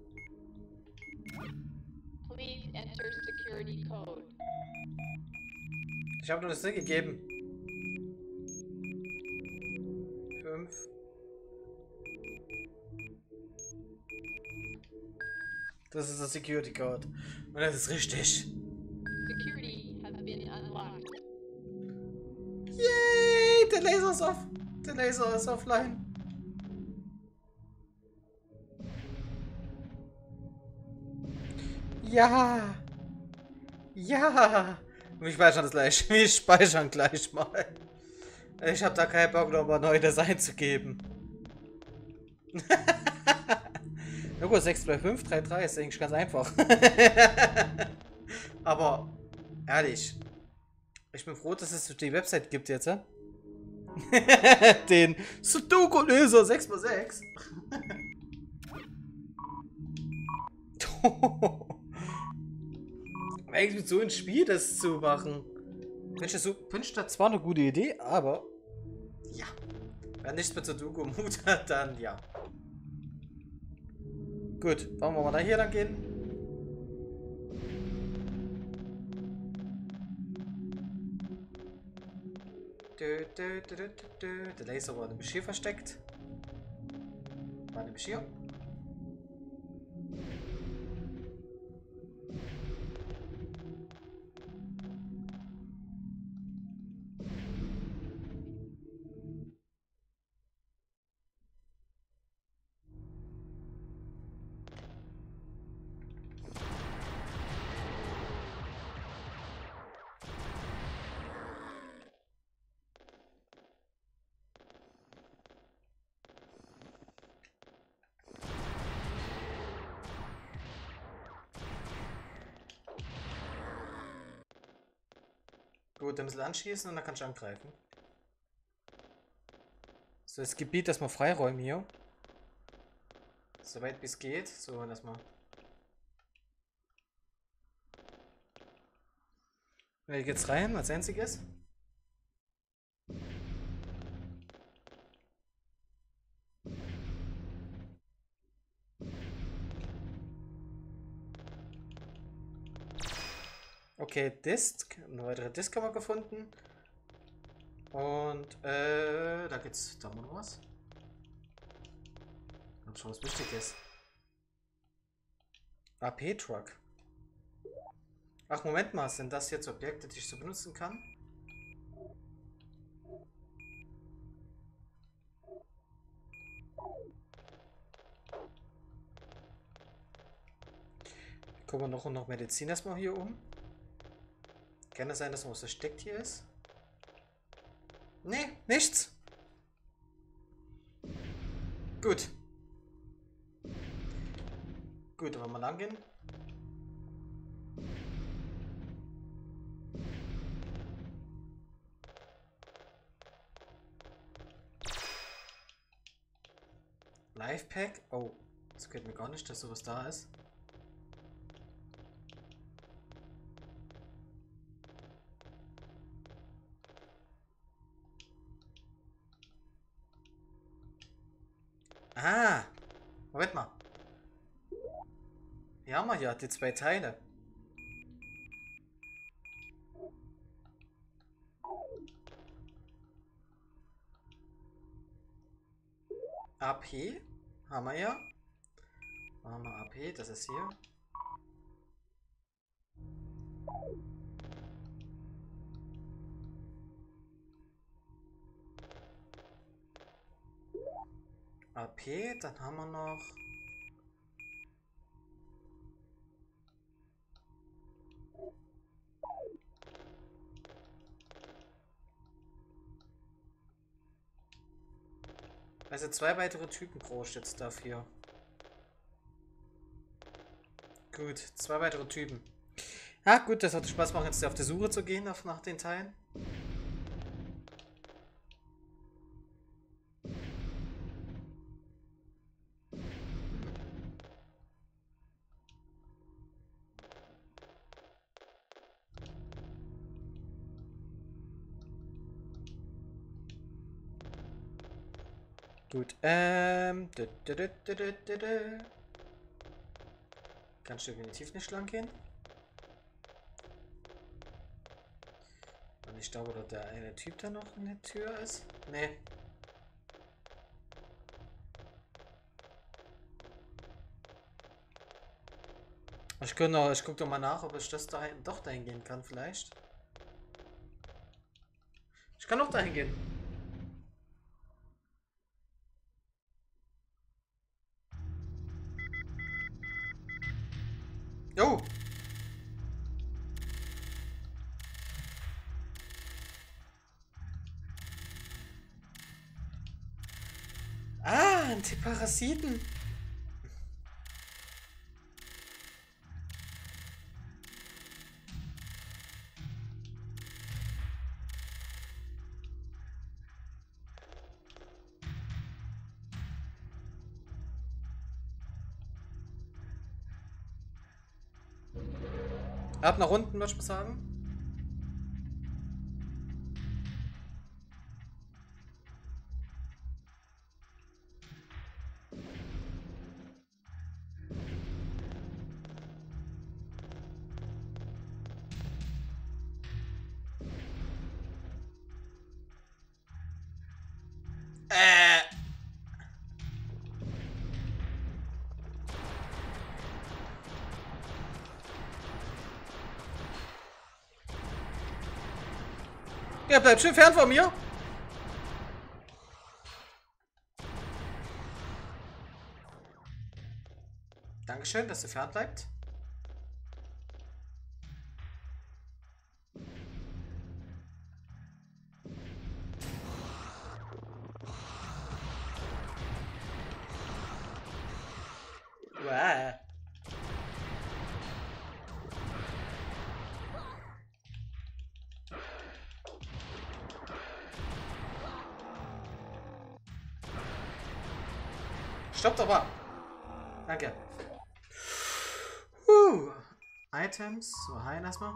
Please enter security code. Ich habe nur das Ding gegeben. 5. Das ist der Security Code. Und das ist richtig. Security has been unlocked. Yay! Der Laser ist off. Der Laser ist offline. Ja! Ja! Wir speichern das gleich. Wir speichern gleich mal. Ich habe da keinen Bock, nochmal neu das einzugeben. Na gut, 6, 2, 5, 3, 3 ist eigentlich ganz einfach. Aber ehrlich, ich bin froh, dass es die Website gibt jetzt. Den Sudoku-Löser 6x6. Eigentlich so ein Spiel das zu machen. Finde ich das zwar eine gute Idee, aber ja. Wenn nichts mit Sudoku im Hut hat, dann ja. Gut, wollen wir mal da hier lang gehen? Der Laser war nämlich hier versteckt. War nämlich hier. Gut, ein bisschen anschießen und dann kannst du angreifen. So, das Gebiet erstmal freiräumen hier. Soweit wie es geht. So, lass mal. Hier geht's rein, als einziges. Okay, Disk. Eine weitere Disk haben wir gefunden. Und, da geht's. Da haben wir noch was. Und schon was Wichtiges. AP-Truck. Ach, Moment mal, sind das jetzt Objekte, die ich so benutzen kann? Gucken wir noch Medizin erstmal hier um. Kann es sein, dass noch was versteckt hier ist? Nee, nichts. Gut. Gut, wollen wir lang gehen? Lifepack? Oh, das geht mir gar nicht, dass sowas da ist. Ah, Moment mal. Hier haben wir ja die zwei Teile. AP haben wir ja. Machen wir AP, das ist hier. AP, dann haben wir noch. Also 2 weitere Typen brauche ich jetzt dafür. Gut, 2 weitere Typen. Ja gut, das hat Spaß machen, jetzt auf der Suche zu gehen nach den Teilen. Gut, Kann ich definitiv nicht lang gehen. Und ich glaube, dass der eine Typ da noch in der Tür ist. Nee. Ich gucke doch mal nach, ob ich das da doch dahin gehen kann, vielleicht. Ich kann auch dahin gehen. Jo! Ah, Antiparasiten. Ab nach unten, würde ich mal sagen. Ja, bleibt schön fern von mir. Dankeschön, dass du fern bleibt. Wow. Stopp doch mal. Danke. Items. So, heilen erstmal.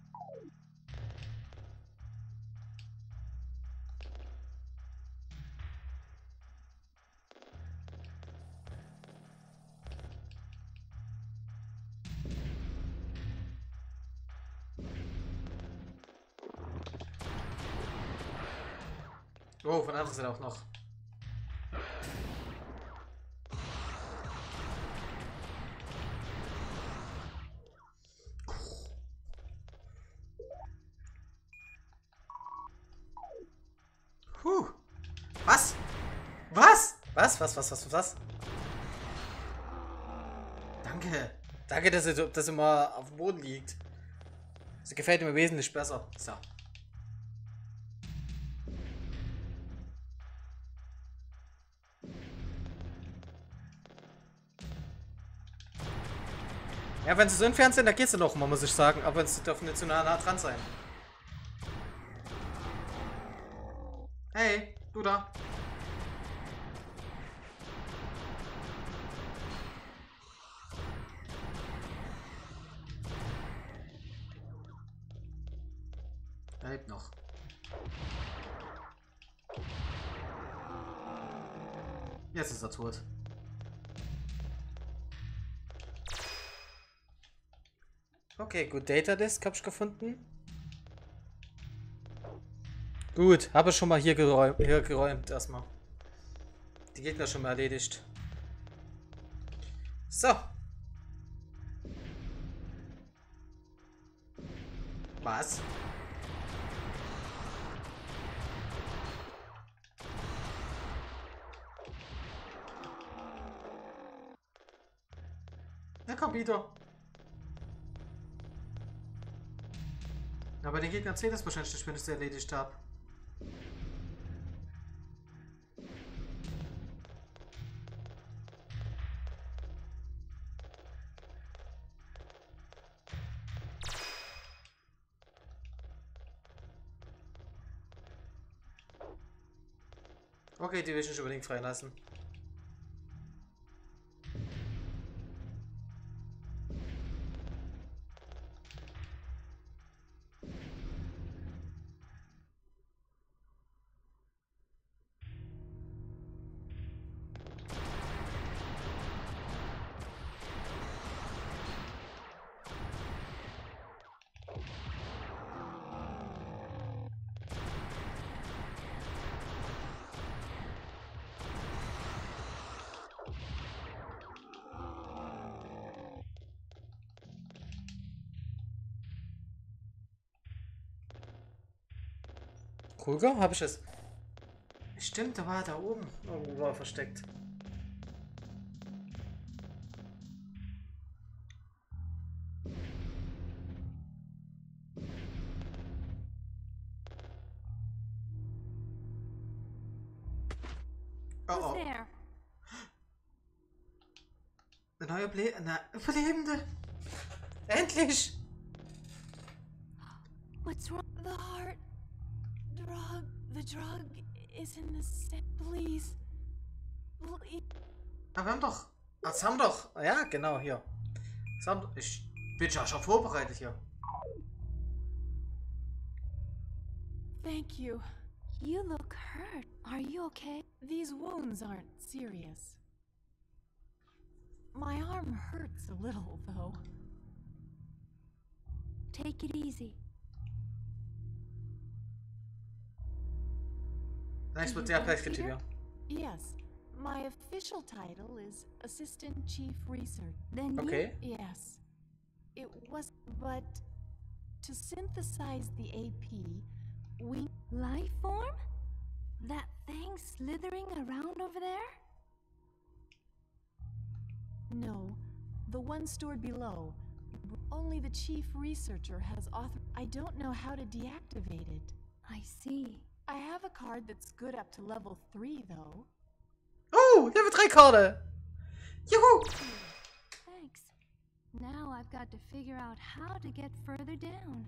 Oh, von anderen sind auch noch. Was? Was? Danke. Danke, dass er mal auf dem Boden liegt. Das gefällt mir wesentlich besser. So. Ja, wenn sie so entfernt sind, da geht's ja noch mal, muss ich sagen. Aber sie dürfen nicht zu nah dran sein. Hey, du da. Er lebt noch. Jetzt ist er tot. Okay, gut. Data Disk habe ich gefunden. Gut, habe ich schon mal hier geräumt erstmal. Die Gegner schon mal erledigt. So. Was? Na komm wieder. Aber den Gegner zählt es wahrscheinlich nicht, wenn ich sie erledigt habe. Okay, die will ich nicht unbedingt freilassen. Krüger? Habe ich es? Stimmt, der war da oben. Irgendwo war er versteckt. Oh Who's oh. there? Eine neue Überlebende. Endlich! What's wrong? The heart. The drug is in the set. Please. Please. Aber wir haben doch. Das haben doch. Ja, genau, hier. Ich bin ja schon vorbereitet hier. Thank you. You look hurt. Are you okay? These wounds aren't serious. My arm hurts a little, though. Take it easy. Thanks for Do the you work update, here? continue. Yes. My official title is Assistant Chief Research. Then Okay. Yes. It was, but to synthesize the AP, we. you... Life form? That thing slithering around over there? No, the one stored below. Only the chief researcher has author. I don't know how to deactivate it. I see. I have a card that's good up to level 3, though. Oh, Level 3 Karte! Juhu! Thanks. Now I've got to figure out how to get further down.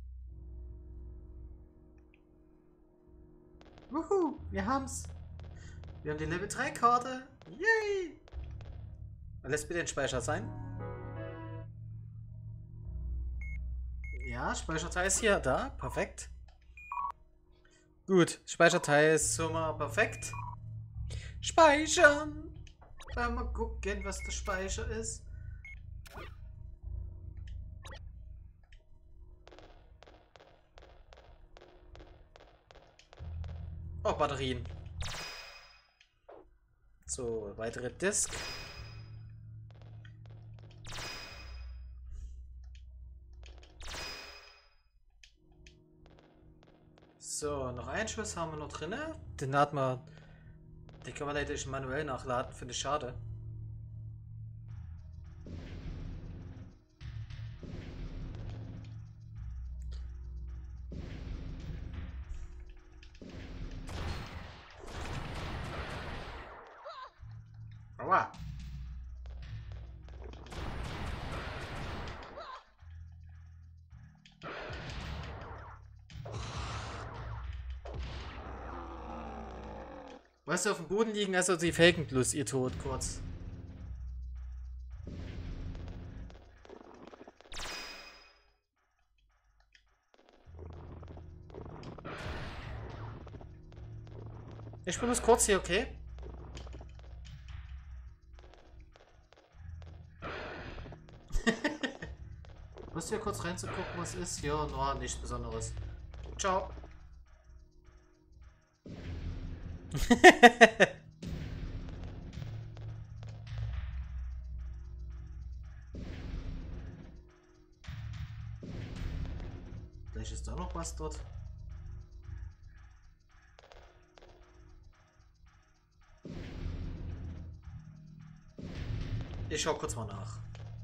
Wuhu, wir haben's. Wir haben die Level 3 Karte. Yay! Lässt bitte den Speicher sein. Ja, Speicherteil ist hier, da. Perfekt. Gut, Speicherteil ist schon mal perfekt. Speichern! Mal gucken, was der Speicher ist. Oh, Batterien. So, weitere Disk. So, noch einen Schuss haben wir noch drin. Den hat man. Den kann man leider nicht manuell nachladen, finde ich schade. Aua. Was auf dem Boden liegen, also die faken bloß ihr Tod kurz. Ich bin bloß kurz hier, okay? Musst hier kurz reinzugucken, was ist? Ja, no, nichts Besonderes. Ciao. Vielleicht ist da noch was dort. Ich schau kurz mal nach.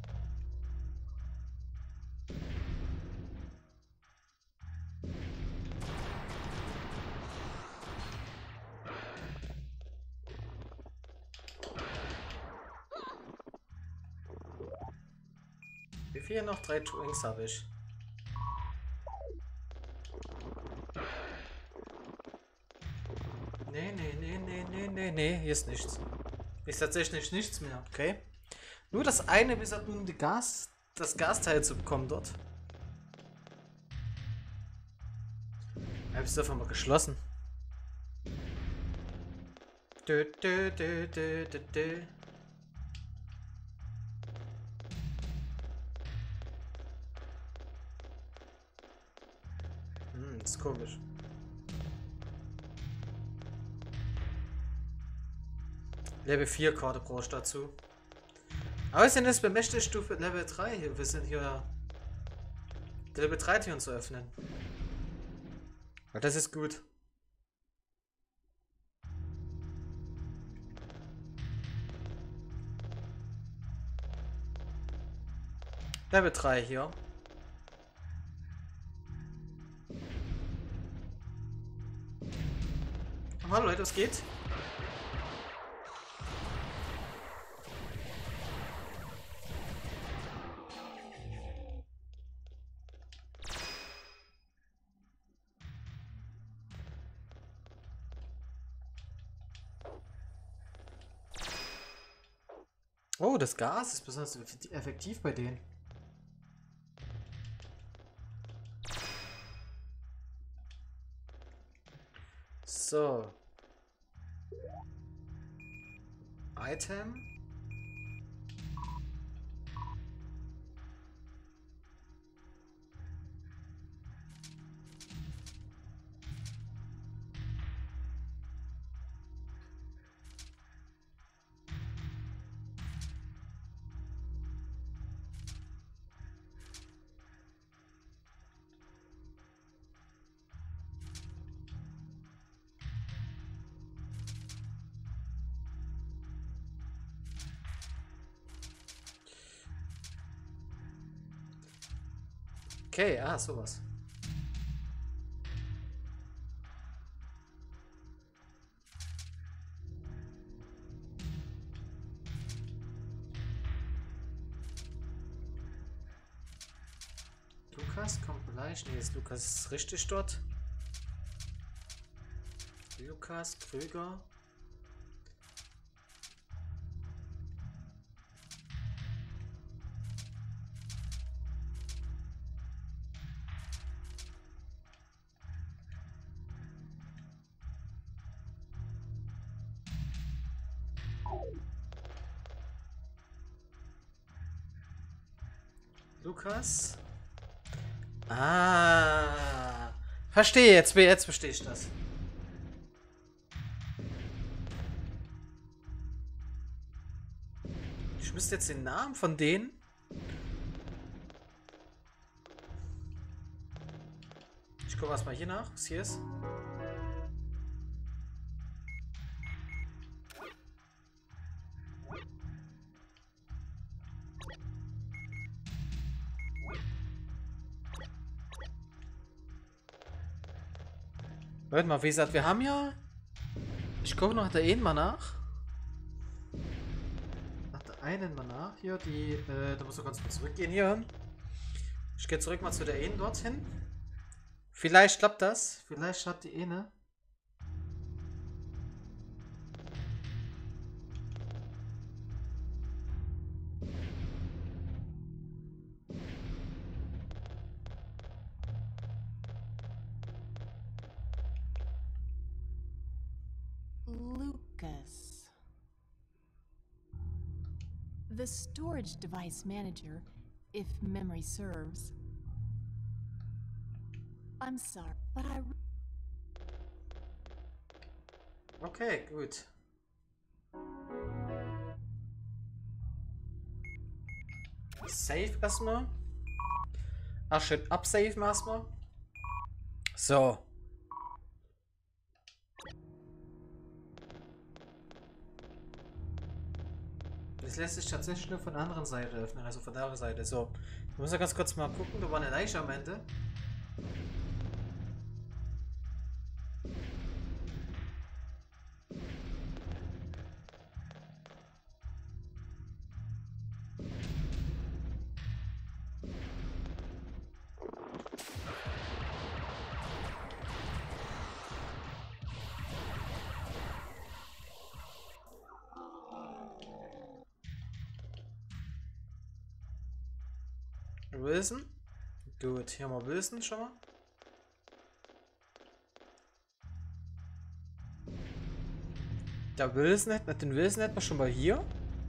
Wie viel noch? 3 Twinks habe ich. Nee, hier ist nichts. Ist tatsächlich nichts mehr, okay? Nur das eine, bis um das Gasteil zu bekommen dort. Hab ich einfach mal geschlossen. Das ist komisch. Level 4 Karte brauche ich dazu. Aber wir sind jetzt bei Mächtestufe Level 3 hier. Wir sind hier die Level 3 Türen zu öffnen. Aber das ist gut. Level 3 hier. Hallo Leute, was geht? Oh, das Gas ist besonders effektiv bei denen. So. Item. Okay, sowas. Lukas kommt gleich. Nee, ist Lukas richtig dort. Lukas, Krüger. Lukas. Ah. Verstehe, jetzt verstehe ich das. Ich müsste jetzt den Namen von denen. Ich gucke erstmal hier nach, was hier ist. Warte mal, wie gesagt, wir haben ja... Ich gucke noch der einen mal nach. Nach der einen mal nach. Hier, die... da musst du ganz kurz zurückgehen hier. Ich gehe zurück mal zu der einen dorthin. Vielleicht klappt das. Vielleicht hat die eine... Lucas. The storage device manager, if memory serves. I'm sorry, but I... Okay, gut. Save erstmal. Ach, schön absaven erstmal. So. Das lässt sich tatsächlich nur von der anderen Seite öffnen, also von der anderen Seite. So. Ich muss ja ganz kurz mal gucken, da war eine Leiche am Ende. Wilson. Gut, hier haben wir Wilson schon mal. Der Wilson den Wilson hätten wir schon mal hier.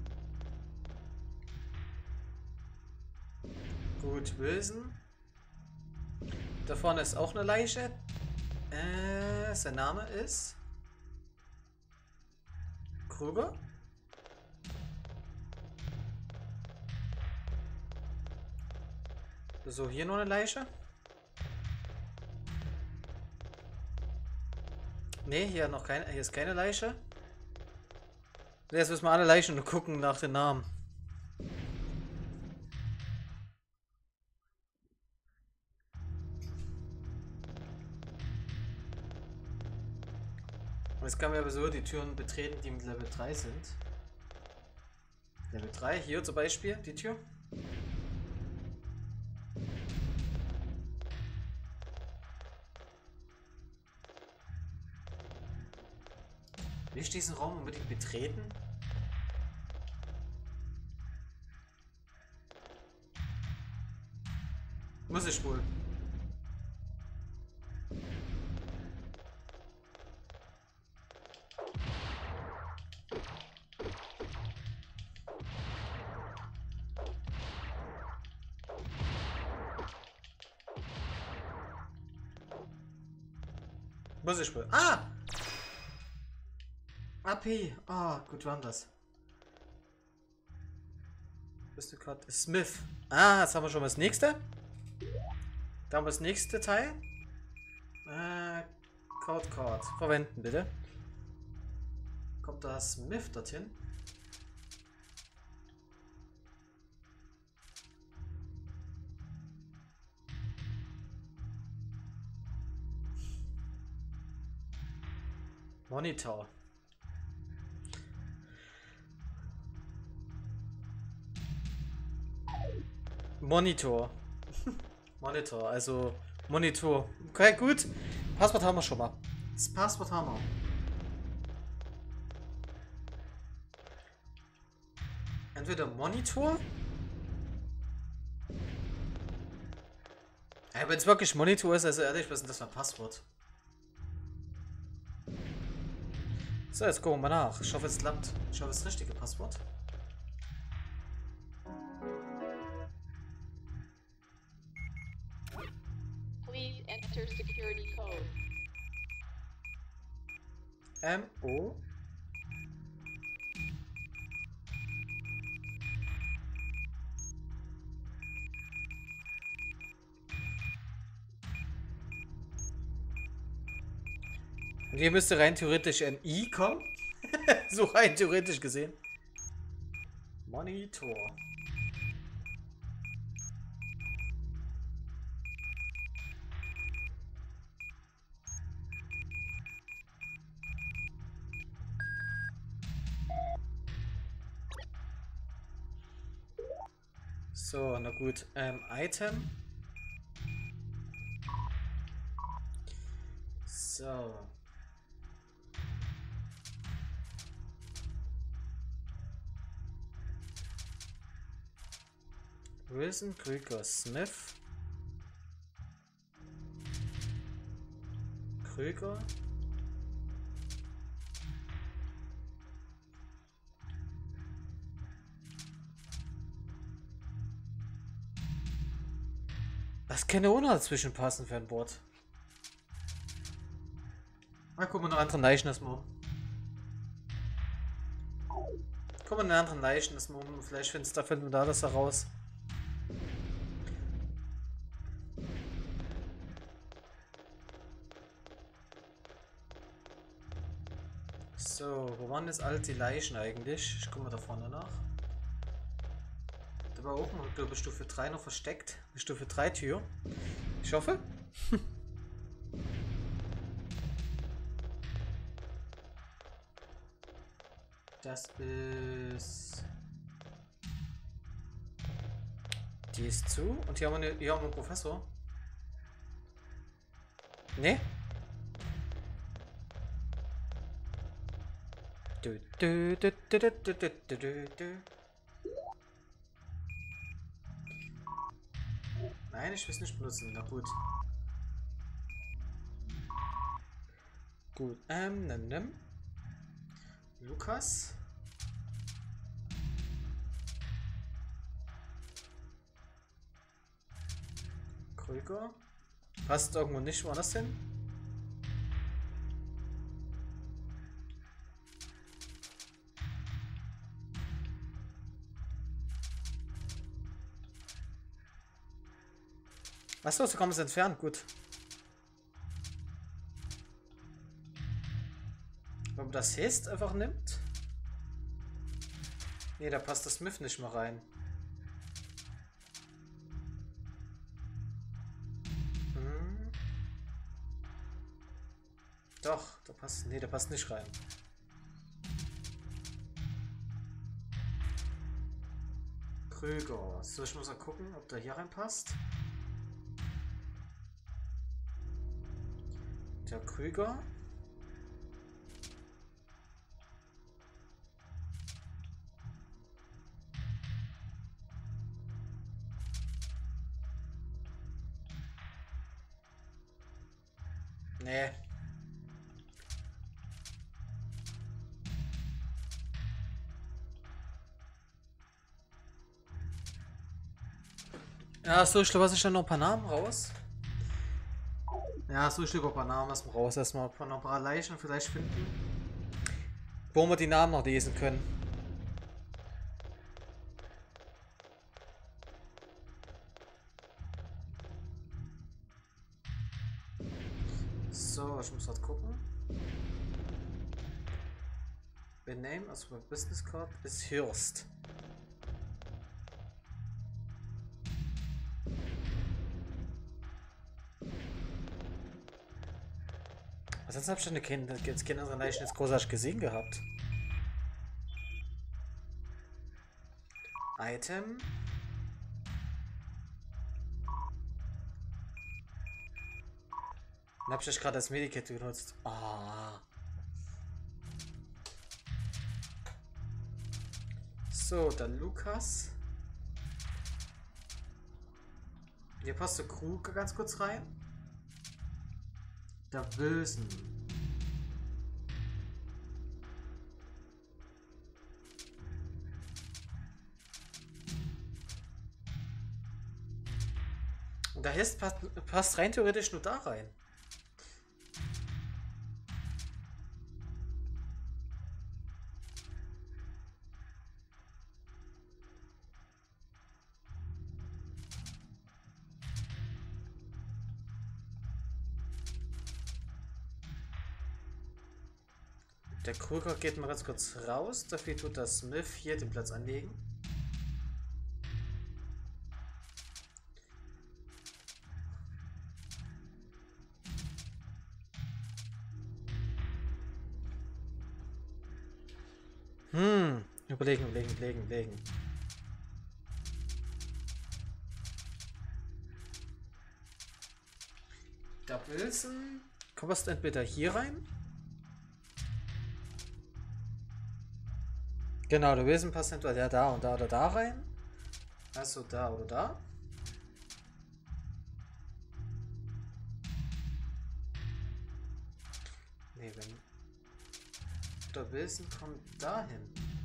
Gut, Wilson. Da vorne ist auch eine Leiche. Sein Name ist Krüger. So, hier noch eine Leiche. Ne, hier noch keine. Hier ist keine Leiche. Jetzt müssen wir alle Leichen und gucken nach den Namen. Und jetzt können wir aber so die Türen betreten, die mit Level 3 sind. Level 3, hier zum Beispiel, die Tür. Will ich diesen Raum unbedingt betreten? Muss ich wohl. Muss ich wohl. Ah! AP. Ah, gut, war das. Bist du gerade? Smith. Ah, jetzt haben wir schon mal das nächste. Da haben wir das nächste Teil. Code Card. Verwenden, bitte. Kommt da Smith dorthin? Monitor. Monitor. Monitor, also Monitor. Okay, gut. Passwort haben wir schon mal. Das Passwort haben wir. Entweder Monitor. Ja, wenn es wirklich Monitor ist, also ehrlich, was ist denn das für ein Passwort? So, jetzt gucken wir mal nach. Ich hoffe, es klappt. Ich hoffe, es ist das richtige Passwort. enter security code. MO. Und hier müsste rein theoretisch ein I kommen. So rein theoretisch gesehen. Monitor. So, na gut. Item. So. Wilson, Krüger, Smith. Krüger. Das kann ja auch noch dazwischen passen für ein Board. Mal gucken wir noch andere Leichen erstmal. Gucken wir noch andere Leichen erstmal. Vielleicht finden wir da das heraus. So, wo waren jetzt all die Leichen eigentlich? Ich gucke mal da vorne nach. Da war auch noch, glaube ich, Stufe 3 noch versteckt. Die Stufe 3 Tür. Ich hoffe. Das ist... Die ist zu. Und hier haben wir einen Professor. Ne? Nein, ich will es nicht benutzen. Na gut. Gut, nimm. Lukas. Krüger. Passt irgendwo nicht woanders hin? Achso, so kann man es entfernen. Gut. Wenn man das Haste einfach nimmt. Ne, da passt das Smith nicht mehr rein. Doch, da passt. Ne, der passt nicht rein. Krüger. So, ich muss mal gucken, ob der hier reinpasst. Der Krüger. Nee. Ja, so, ich glaube, was ich dann noch ein paar Namen raus. Ja, so, ich glaube, ein paar Namen erstmal raus. Erstmal noch ein paar Leichen vielleicht finden. Wo wir die Namen noch lesen können. So, ich muss halt gucken. Bename, also bei Business Card, ist Hürst. Sonst habe ich schon keine Leichen jetzt großartig gesehen gehabt. Item. Dann habe ich gerade das Medikit genutzt. Ah. So, dann Lukas. Hier passt der Krug ganz kurz rein. Der Wilson. Und der Hest passt rein theoretisch nur da rein. Der Krüger geht mal ganz kurz raus. Dafür tut der Smith hier den Platz anlegen. Überlegen. Da Wilson. Kommst du entweder hier rein? Genau, der Wilson passt entweder da und da oder da rein. Also da oder da. Nee, wenn. Der Wilson kommt dahin.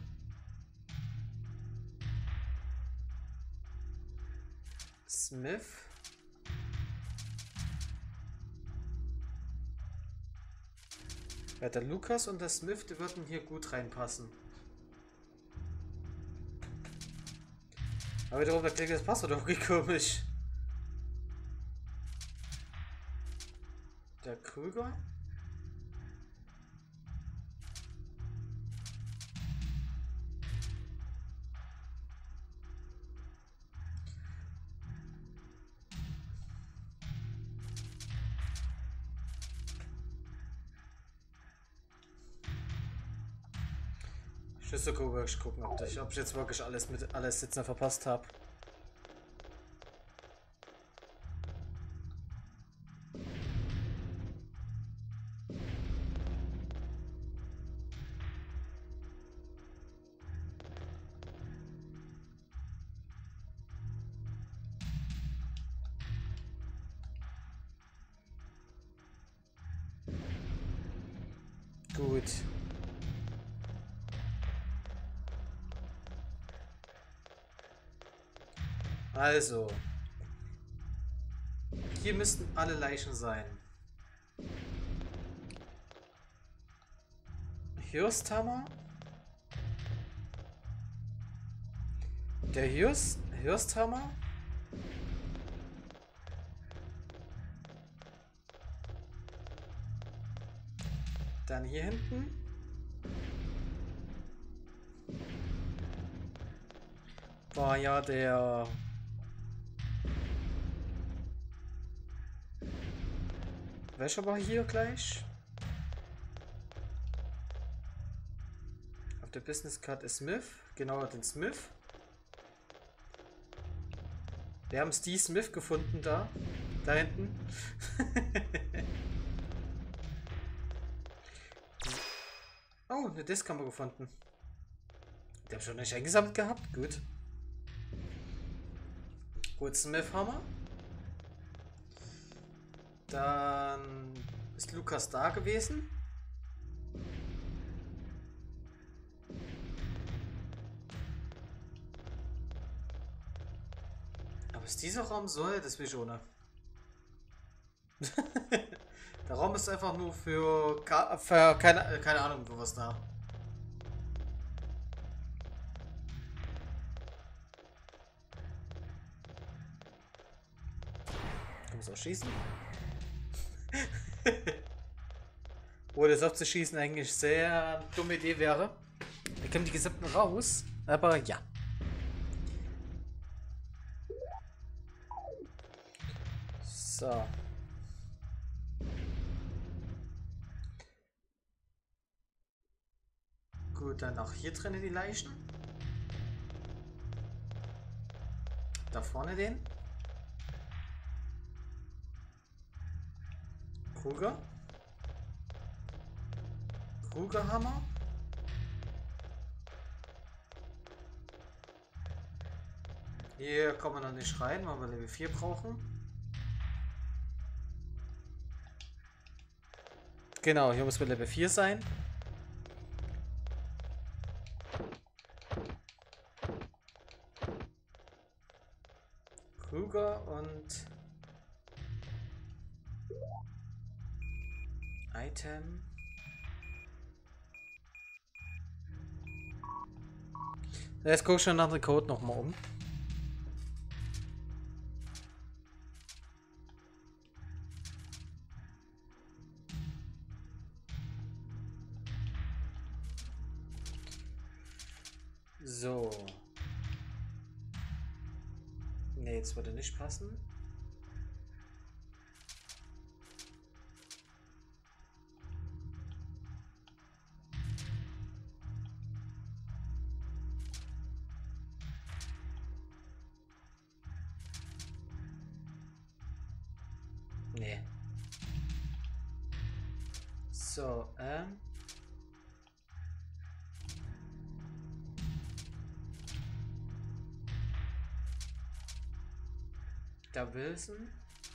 Smith. Ja, der Lukas und der Smith, die würden hier gut reinpassen. Aber wiederum, da klingt das Passwort irgendwie komisch. Der Krüger. Ich muss sogar wirklich gucken, ob ich jetzt wirklich alles Sitzen verpasst habe. Gut. Also. Hier müssten alle Leichen sein. Hürsthammer. Der Hürsthammer. Dann hier hinten. War ja der... Welcher war hier gleich? Auf der Business Card ist Smith. Genauer den Smith. Wir haben Steve Smith gefunden da. Da hinten. Oh, eine Disk haben wir gefunden. Die haben schon nicht eingesammelt gehabt. Gut. Gut, Smith haben wir. Dann ist Lukas da gewesen. Aber ist dieser Raum so? Das will ich ohne. Der Raum ist einfach nur für keine Ahnung, wo was da. Kann man es auch schießen? Wo das aufzuschießen eigentlich sehr dumme Idee wäre. Wir kommen die Gesamten raus, aber ja. So. Gut, dann auch hier drinnen die Leichen. Da vorne den. Krugerhammer. Hier kommen wir noch nicht rein, weil wir Level 4 brauchen. Genau, hier muss wir Level 4 sein. Kruger und Item. Jetzt guck schon nach dem Code nochmal um. So. Ne, jetzt würde nicht passen. Nee. So, da Wilson.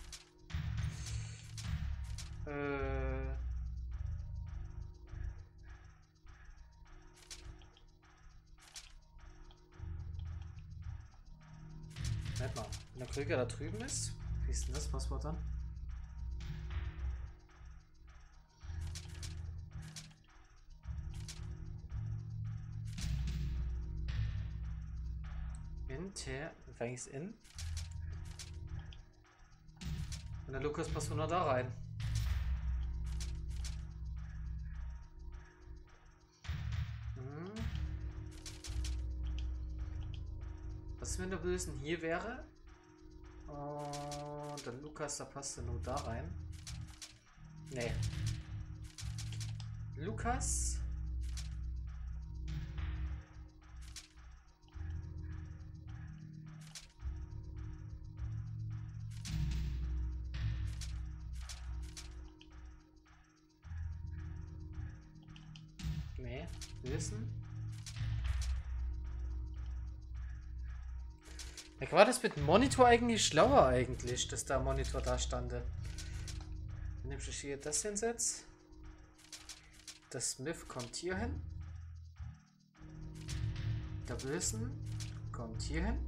Warte mal, wenn der Krüger da drüben ist, wie ist denn das Passwort dann? Inter, fängst in. Und der Lukas passt nur da rein. Was, wenn der Bösen hier wäre? Und dann Lukas, da passt er nur da rein. Nee. Lukas. Nee. Wissen. Ja, war das mit dem Monitor eigentlich schlauer eigentlich, dass da ein Monitor da stande? Wenn ich hier das hinsetze. Das Smith kommt hier hin. Der Wilson kommt hier hin.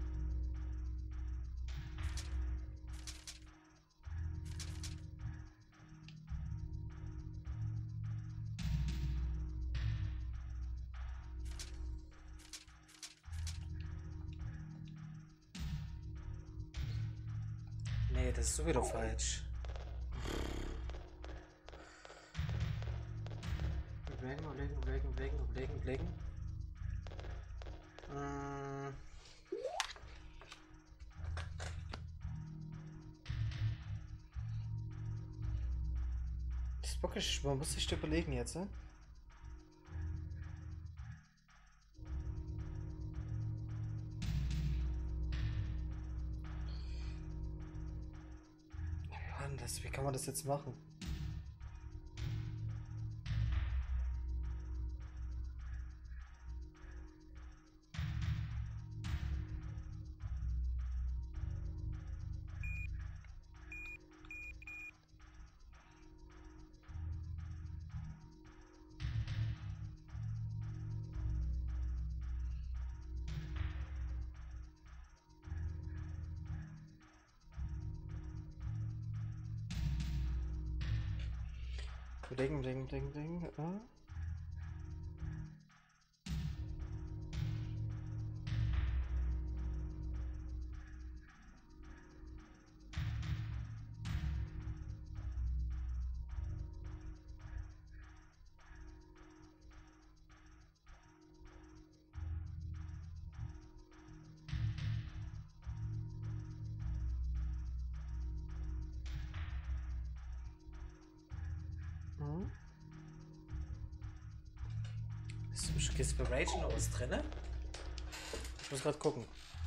Nee, das ist sowieso falsch. Überlegen. Das ist wirklich, man muss sich überlegen jetzt, ne? Wie kann man das jetzt machen? Überlegen. Ist Inspiration aus drin? Ich muss gerade gucken.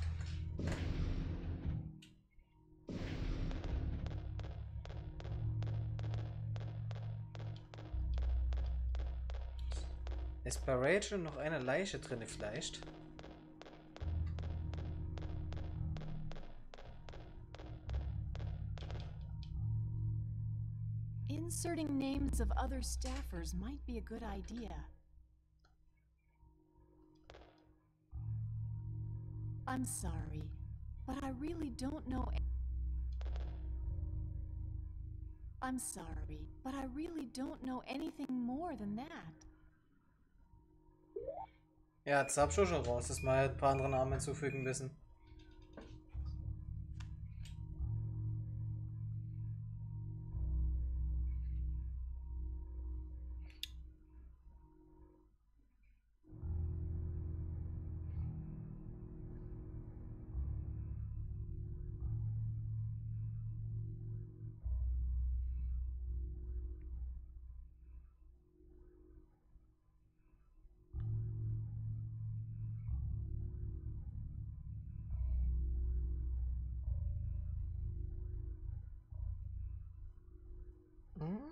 Inspiration, noch eine Leiche drin vielleicht. Inserting names of other staffers might be a good idea. I'm sorry, but I really don't know. I'm sorry, but I really don't know anything more than that. Ja, das hab ich schon raus, dass wir ein paar andere Namen hinzufügen müssen. Hm?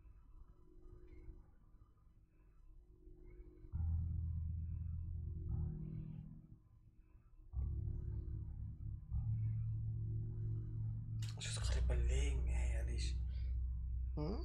Ich muss gerade überlegen, ey, ehrlich. Hm?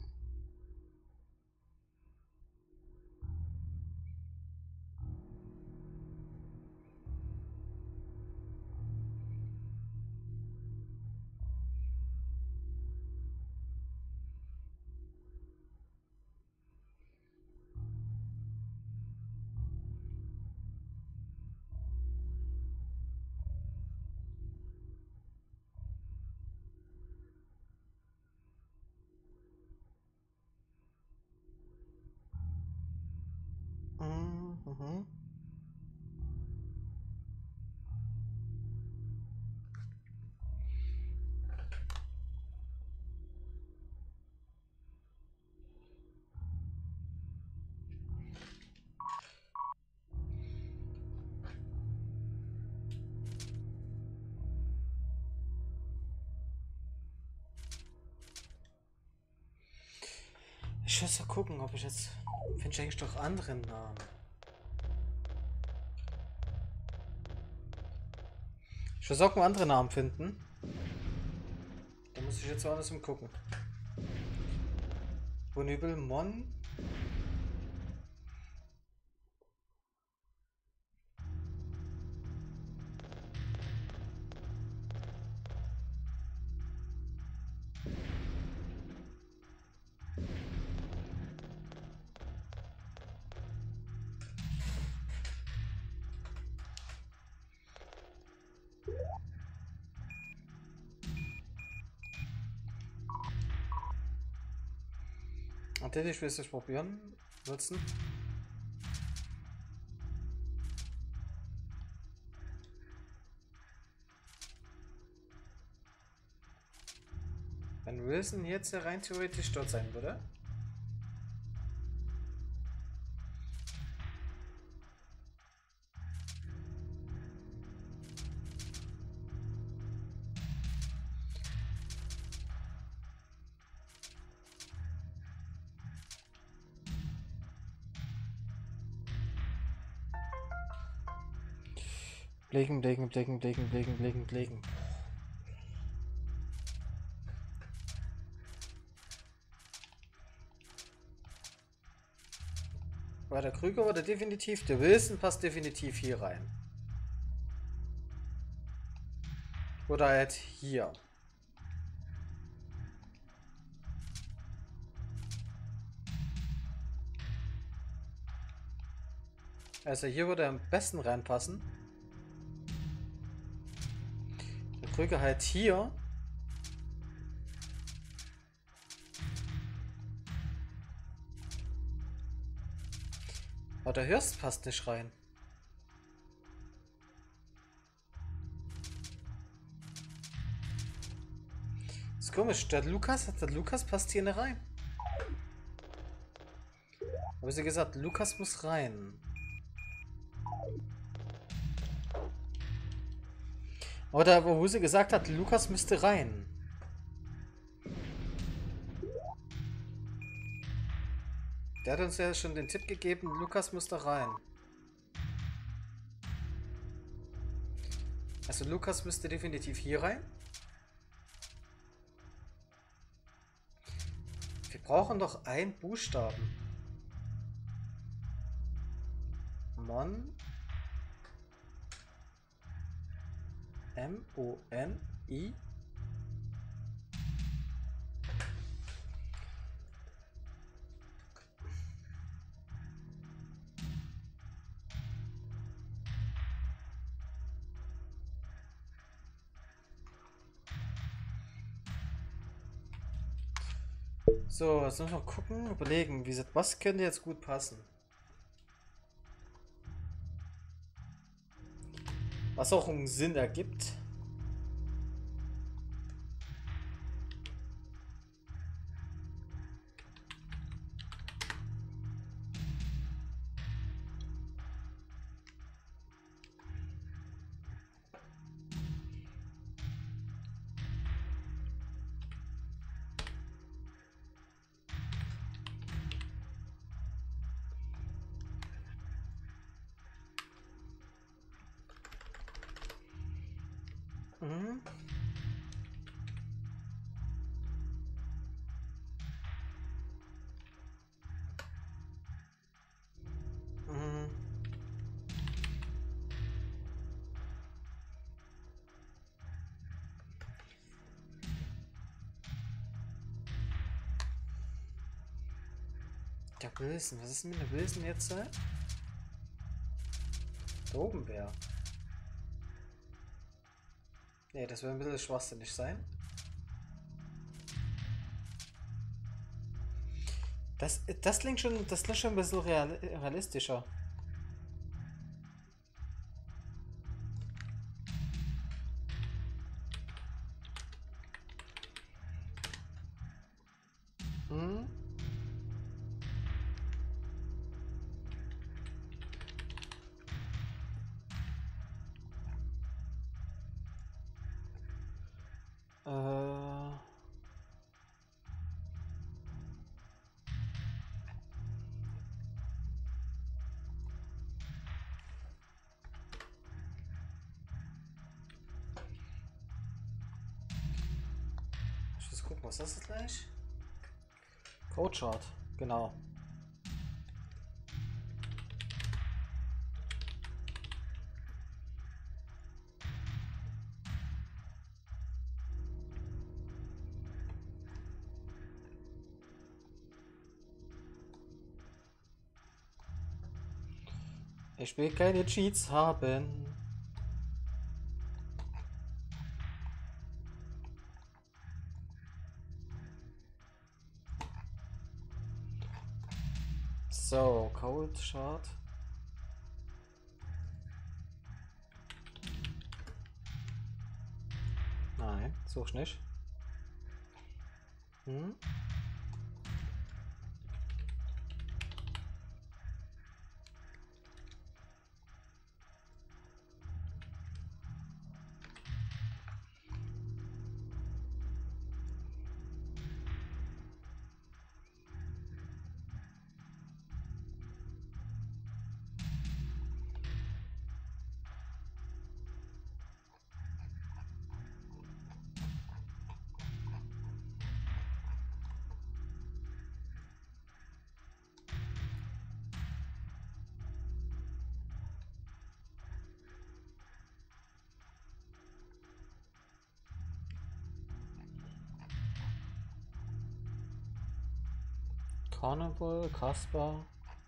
Mhm. Ich muss mal gucken, ob ich jetzt... Finde ich eigentlich doch anderen Namen. Ich versuche mal andere Namen finden. Da muss ich jetzt woanders gucken. Bonübel, Mon. Und ich will es probieren. Nutzen. Wenn Wilson jetzt rein theoretisch dort sein würde. Legen. War der Krüger oder definitiv? Der Wilson passt definitiv hier rein. Oder halt hier. Also hier würde er am besten reinpassen. Der Krüger halt hier. Aber der Hürst passt nicht rein. Das ist komisch. Der Lukas passt hier nicht rein. Aber sie gesagt, Lukas muss rein. Oder wo sie gesagt hat, Lukas müsste rein. Der hat uns ja schon den Tipp gegeben, Lukas müsste rein. Also Lukas müsste definitiv hier rein. Wir brauchen doch einen Buchstaben. Mon. M-O-N-I. So, jetzt müssen wir gucken, überlegen, wie gesagt, was könnte jetzt gut passen. Was auch einen Sinn ergibt. Mhm. Mhm. Der Wilson, was ist mit der Wilson jetzt? Da oben wäre. Nee, das wäre ein bisschen schwachsinnig sein. Das klingt schon ein bisschen realistischer. Hm? Ich muss gucken, was ist das gleich? Code Chart, genau. Ich will keine Cheats haben. So, Code Chart. Nein, such nicht. Hm? Carnival, Kasper.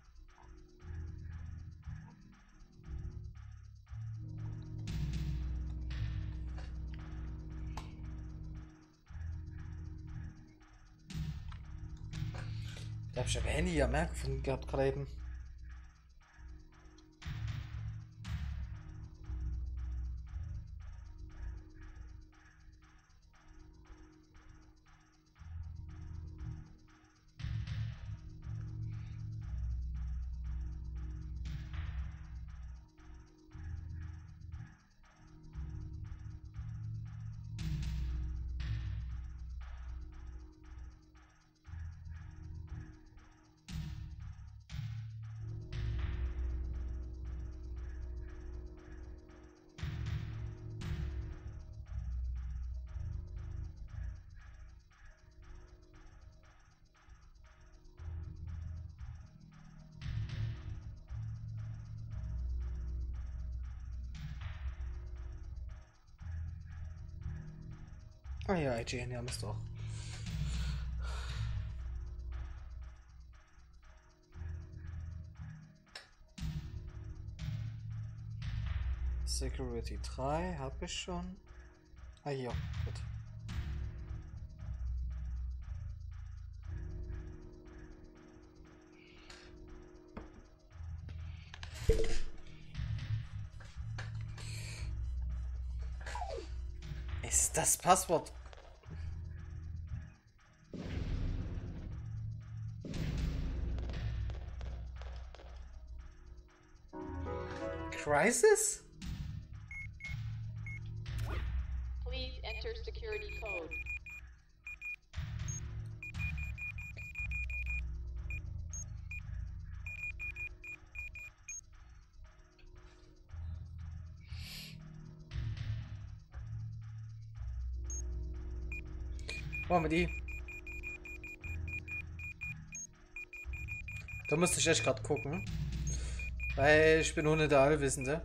Da hab ich aber Handy ja mehr gefunden gehabt gerade eben. Ah ja, IGN, ja, müsste auch. Security 3 habe ich schon. Ah ja, gut. Ist das Passwort? Crisis? Please enter security code. Wollen wir die? Da müsste ich echt gerade gucken. Weil ich bin ohne der Allwissende.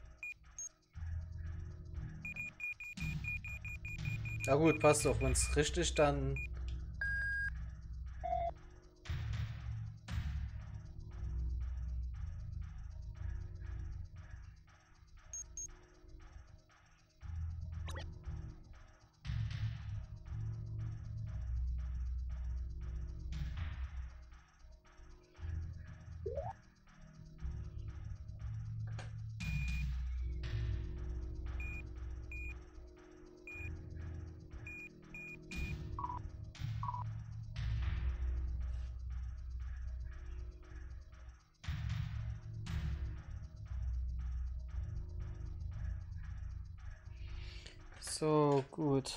Na gut, passt doch. Wenn es richtig, dann... So, gut.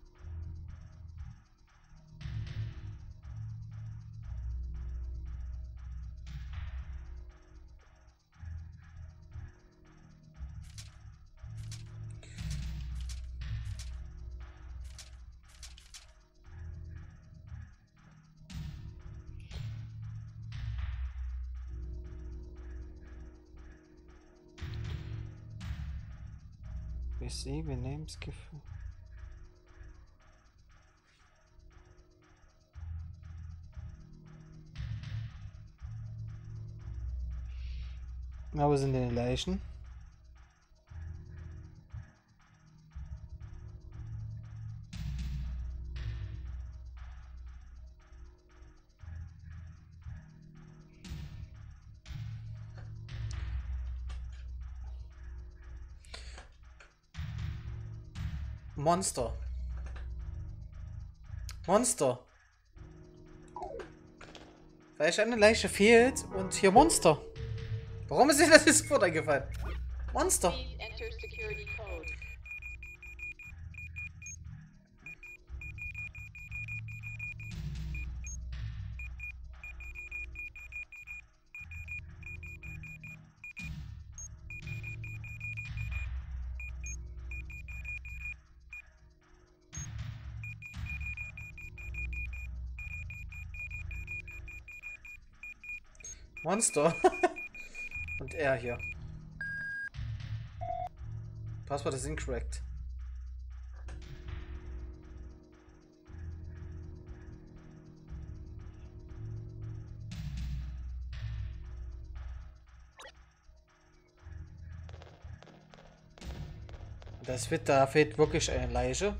BC, Benehmensgefühl. Aber sind denn die Leichen? Monster. Monster. Weil eine Leiche fehlt und hier Monster. Warum ist dir das jetzt sofort eingefallen? Monster. Please enter security code. Monster. Und er hier. Passwort ist incorrect. Das wird, da fehlt wirklich eine Leiche.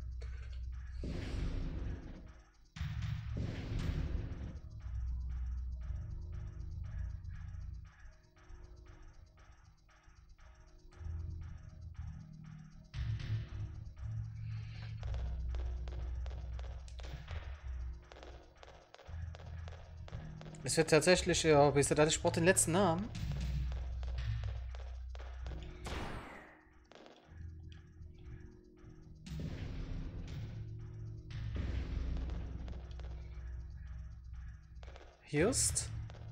Es wird tatsächlich, ja, wisst ihr, da ich brauche den letzten Namen. Hirst.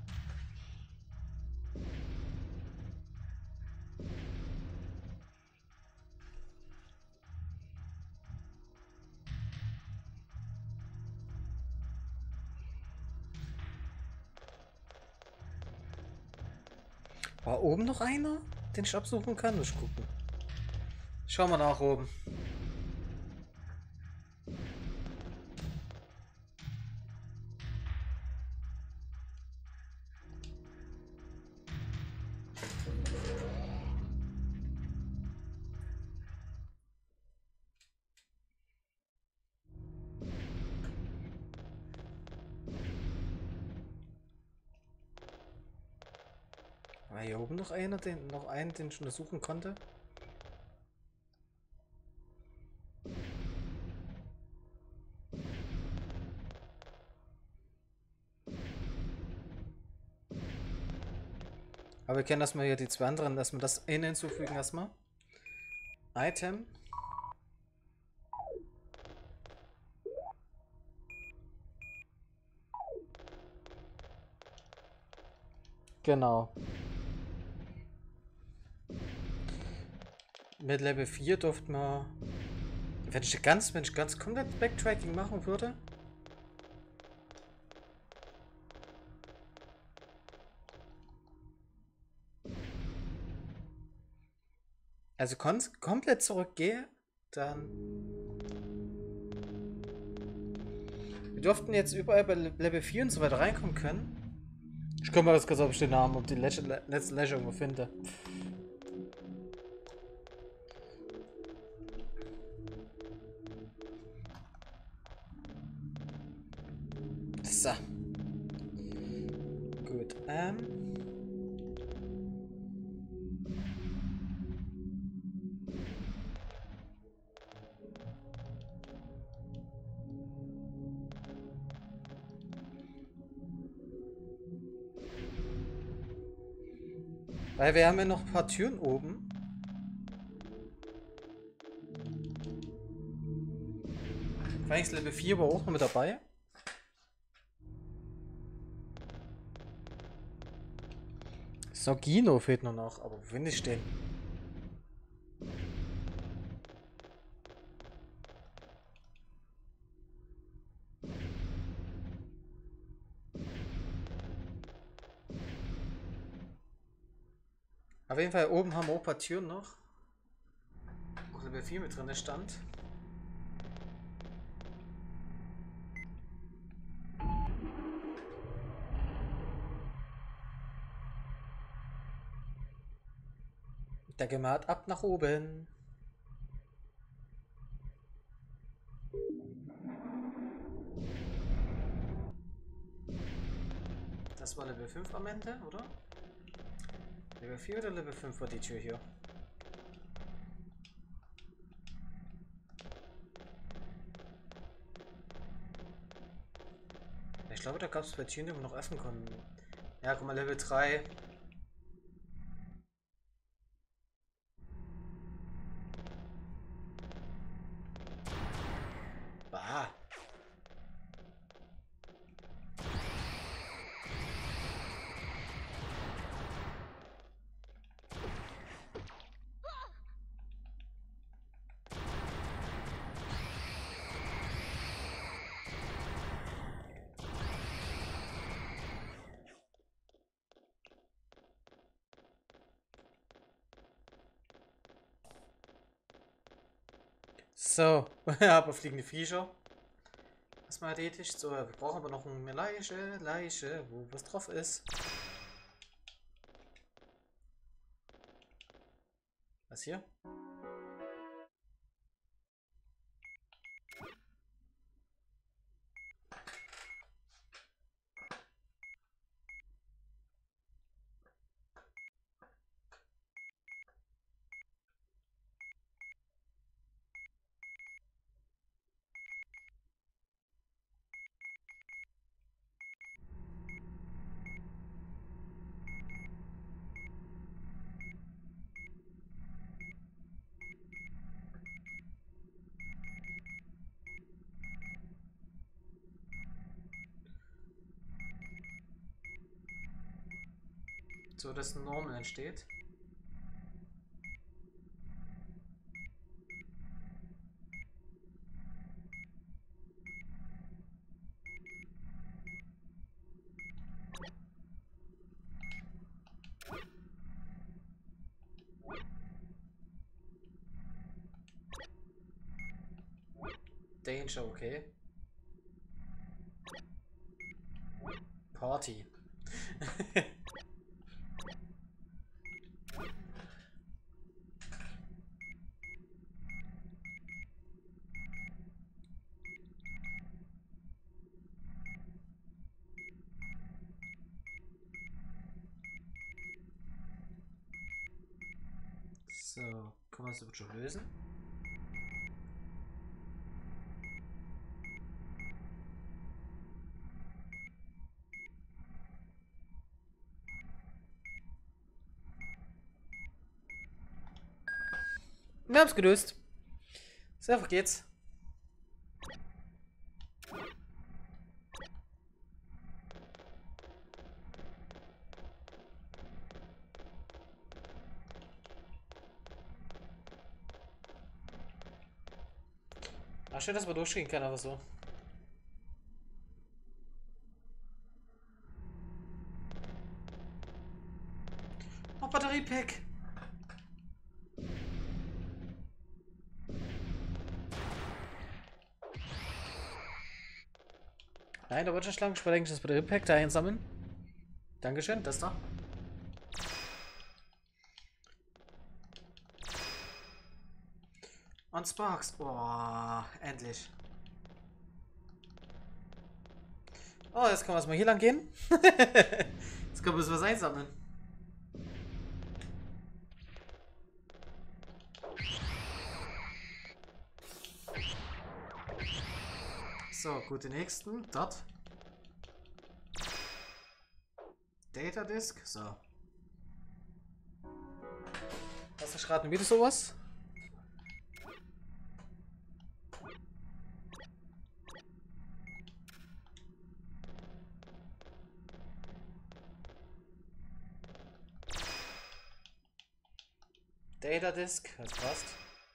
War oben noch einer, den ich absuchen kann? Ich gucken. Schau mal nach oben. War hier oben noch einer, den ich untersuchen konnte? Aber wir können erstmal hier die zwei anderen, dass wir das in hinzufügen erstmal. Item. Genau. Mit Level 4 durften wir. Wenn ich ganz komplett Backtracking machen würde. Also komplett zurückgehe, dann. Wir durften jetzt überall bei Level 4 und so weiter reinkommen können. Ich komme mal jetzt kurz, ob ich den Namen und die letzte Leisure irgendwo finde. So. Gut, weil wir haben ja noch ein paar Türen oben. Vielleicht ist Level 4 aber auch noch mit dabei. Sogino fehlt nur noch, aber wo finde ich den? Auf jeden Fall oben haben wir auch ein paar Türen noch. Wo Level 4 mit drin stand. Der gehen wir halt ab nach oben. Das war Level 5 am Ende, oder? Level 4 oder Level 5 war die Tür hier? Ich glaube, da gab es bei Türen, die wir noch öffnen konnten. Ja, guck mal, Level 3. Bah. So, aber fliegende Viecher. Erstmal erledigt. So, wir brauchen aber noch eine Leiche, wo was drauf ist. Was hier? So, dass ein Normal entsteht. Danger, okay. Party. So, kann man das aber schon lösen? Wir haben's gelöst. So einfach geht's. Ach, schön, dass man durchgehen kann, aber so. Oh, Batteriepack. Nein, da wollte ich lang eigentlich das Batteriepack da einsammeln. Dankeschön, das da. Und Sparks. Oh, endlich. Oh, jetzt können wir erstmal hier lang gehen. Jetzt können wir was einsammeln. So, gut, den nächsten. Dort. Data Disk. So. Hast du gerade wieder sowas? Data Disk, das passt.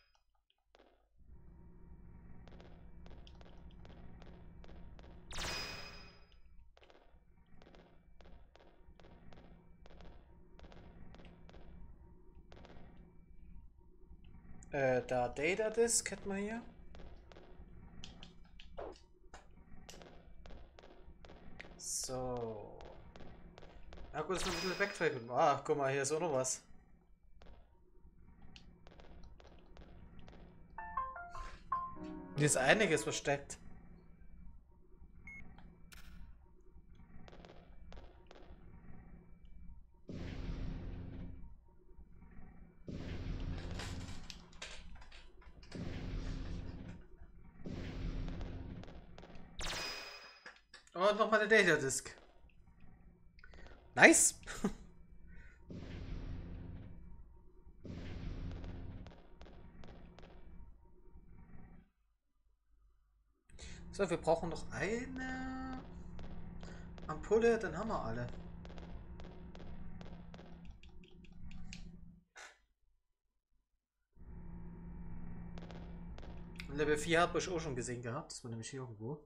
Da Data Disk hätten wir hier. So. Ja gut, das ist ein bisschen backtracken. Ah, guck mal, hier ist auch noch was. Hier ist einiges versteckt. Und nochmal eine Data Disk. Nice. So, wir brauchen noch eine Ampulle, dann haben wir alle. Level 4 habe ich auch schon gesehen gehabt. Das war nämlich hier irgendwo.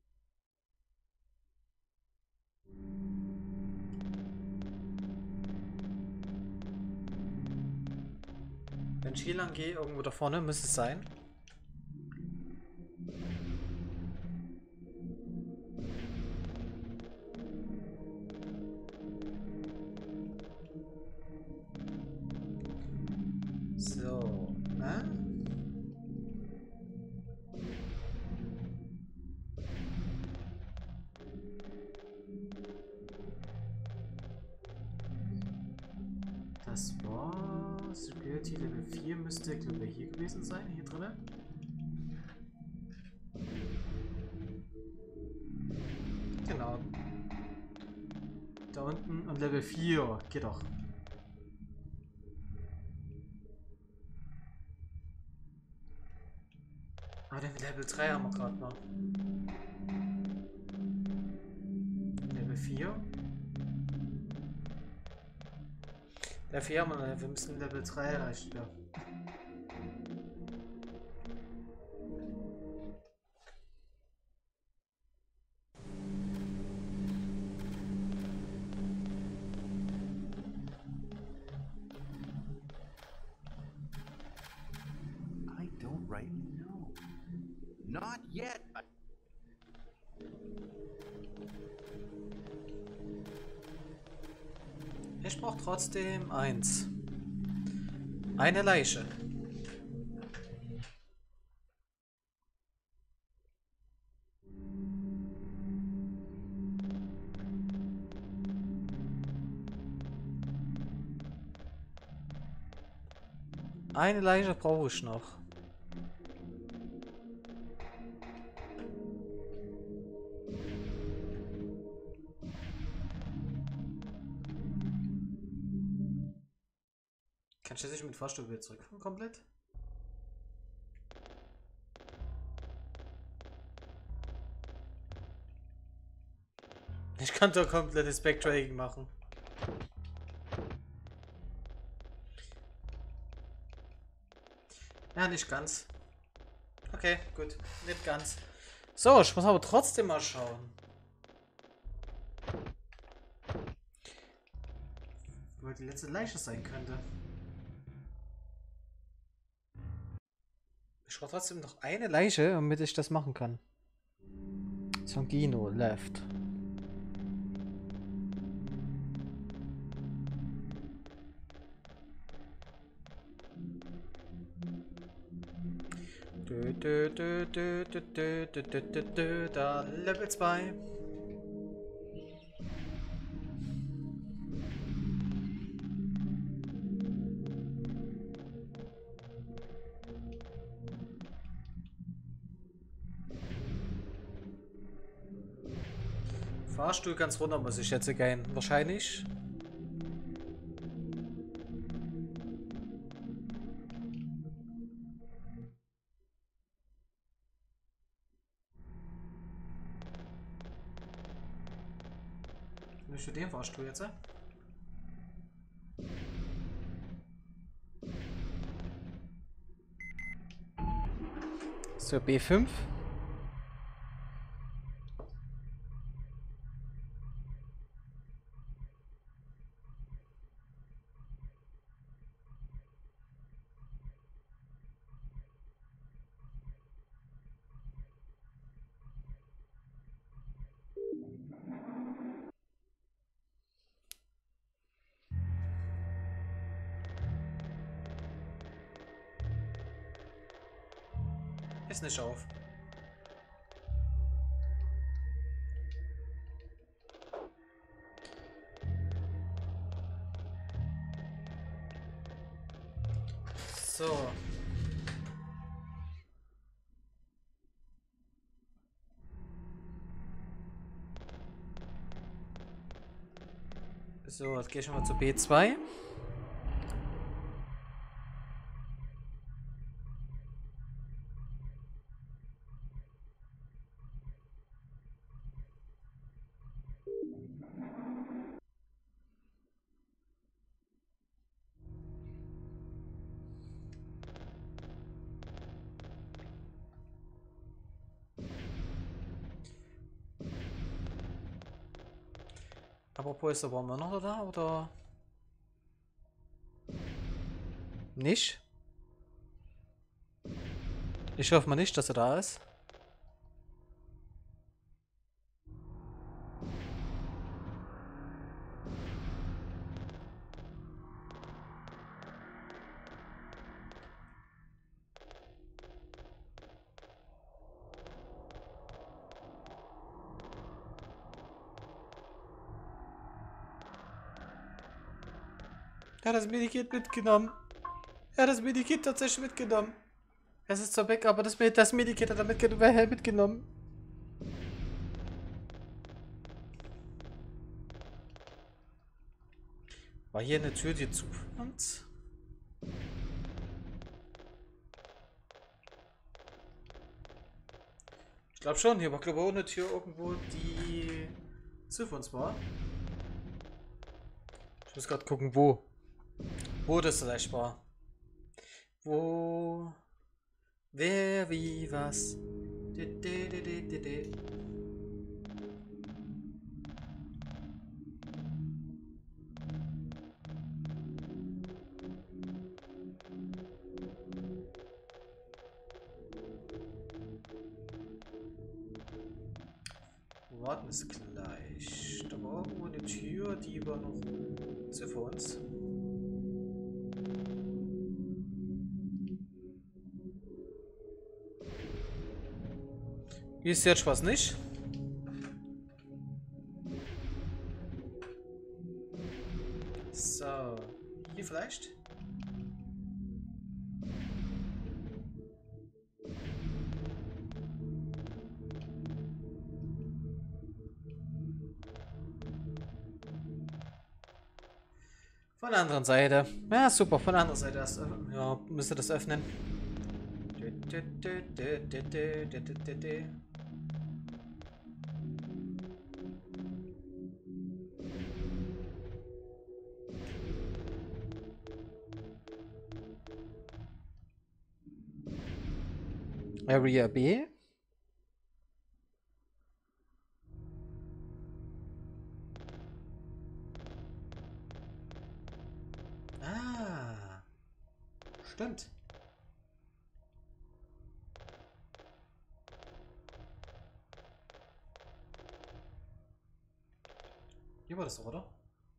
Wenn ich hier lang gehe, irgendwo da vorne müsste es sein. So, ne? Das war Security Level 4 müsste, glaube ich, hier gewesen sein, hier drin. Genau. Da unten und Level 4, geht doch. Aber den Level 3 haben wir gerade noch. Level 4. Level 4 haben wir noch, wir müssen Level 3 erreichen, ja. I don't rightly know. Not yet. Ich brauche trotzdem eins. Eine Leiche. Eine Leiche brauche ich noch. Kann ich jetzt nicht mit Fahrstuhl wieder zurückfahren komplett? Ich kann doch komplettes Backtracking machen. Ja, nicht ganz. Okay, gut. Nicht ganz. So, ich muss aber trotzdem mal schauen. Wo die letzte Leiche sein könnte. Ich brauche trotzdem noch eine Leiche, damit ich das machen kann. Songino left. Da Level 2. Fahrstuhl ganz runter muss ich jetzt gehen. Wahrscheinlich. Für den Fahrstuhl jetzt? So, B5. Ist nicht auf. So. So, jetzt gehe ich mal zu B2. Apropos, ist der Bomber noch da oder? Nicht? Ich hoffe mal nicht, dass er da ist. Er hat das Medikit mitgenommen. Er hat das Medikit tatsächlich mitgenommen. Es ist zwar weg, aber das Medikit hat er mitgenommen. War hier eine Tür, die zu uns? Ich glaube schon, hier war glaube ich auch eine Tür irgendwo, die zu uns war. Ich muss gerade gucken, wo. Wo das vielleicht war. Wo. Wer, wie, was. Wir warten es gleich. Da war irgendwo eine Tür, die war noch zu vor uns. Hier ist jetzt was nicht. So, hier vielleicht. Von der anderen Seite. Ja, super, von der anderen Seite. Das, ja, müsste das öffnen. Area B. Ah. Stimmt. Hier war das doch, oder?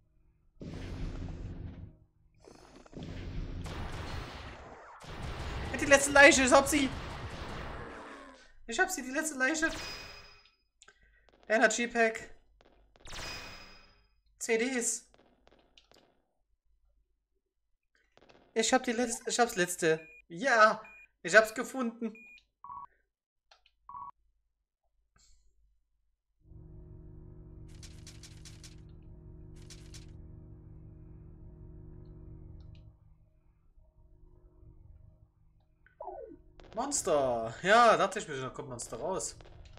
Die letzte Leiche, ich hab sie! Ich hab sie, die letzte Leiche! Energy Pack. CDs. Ich hab ich hab's letzte. Ja! Ich hab's gefunden. Monster! Ja, dachte ich mir, da kommt Monster raus.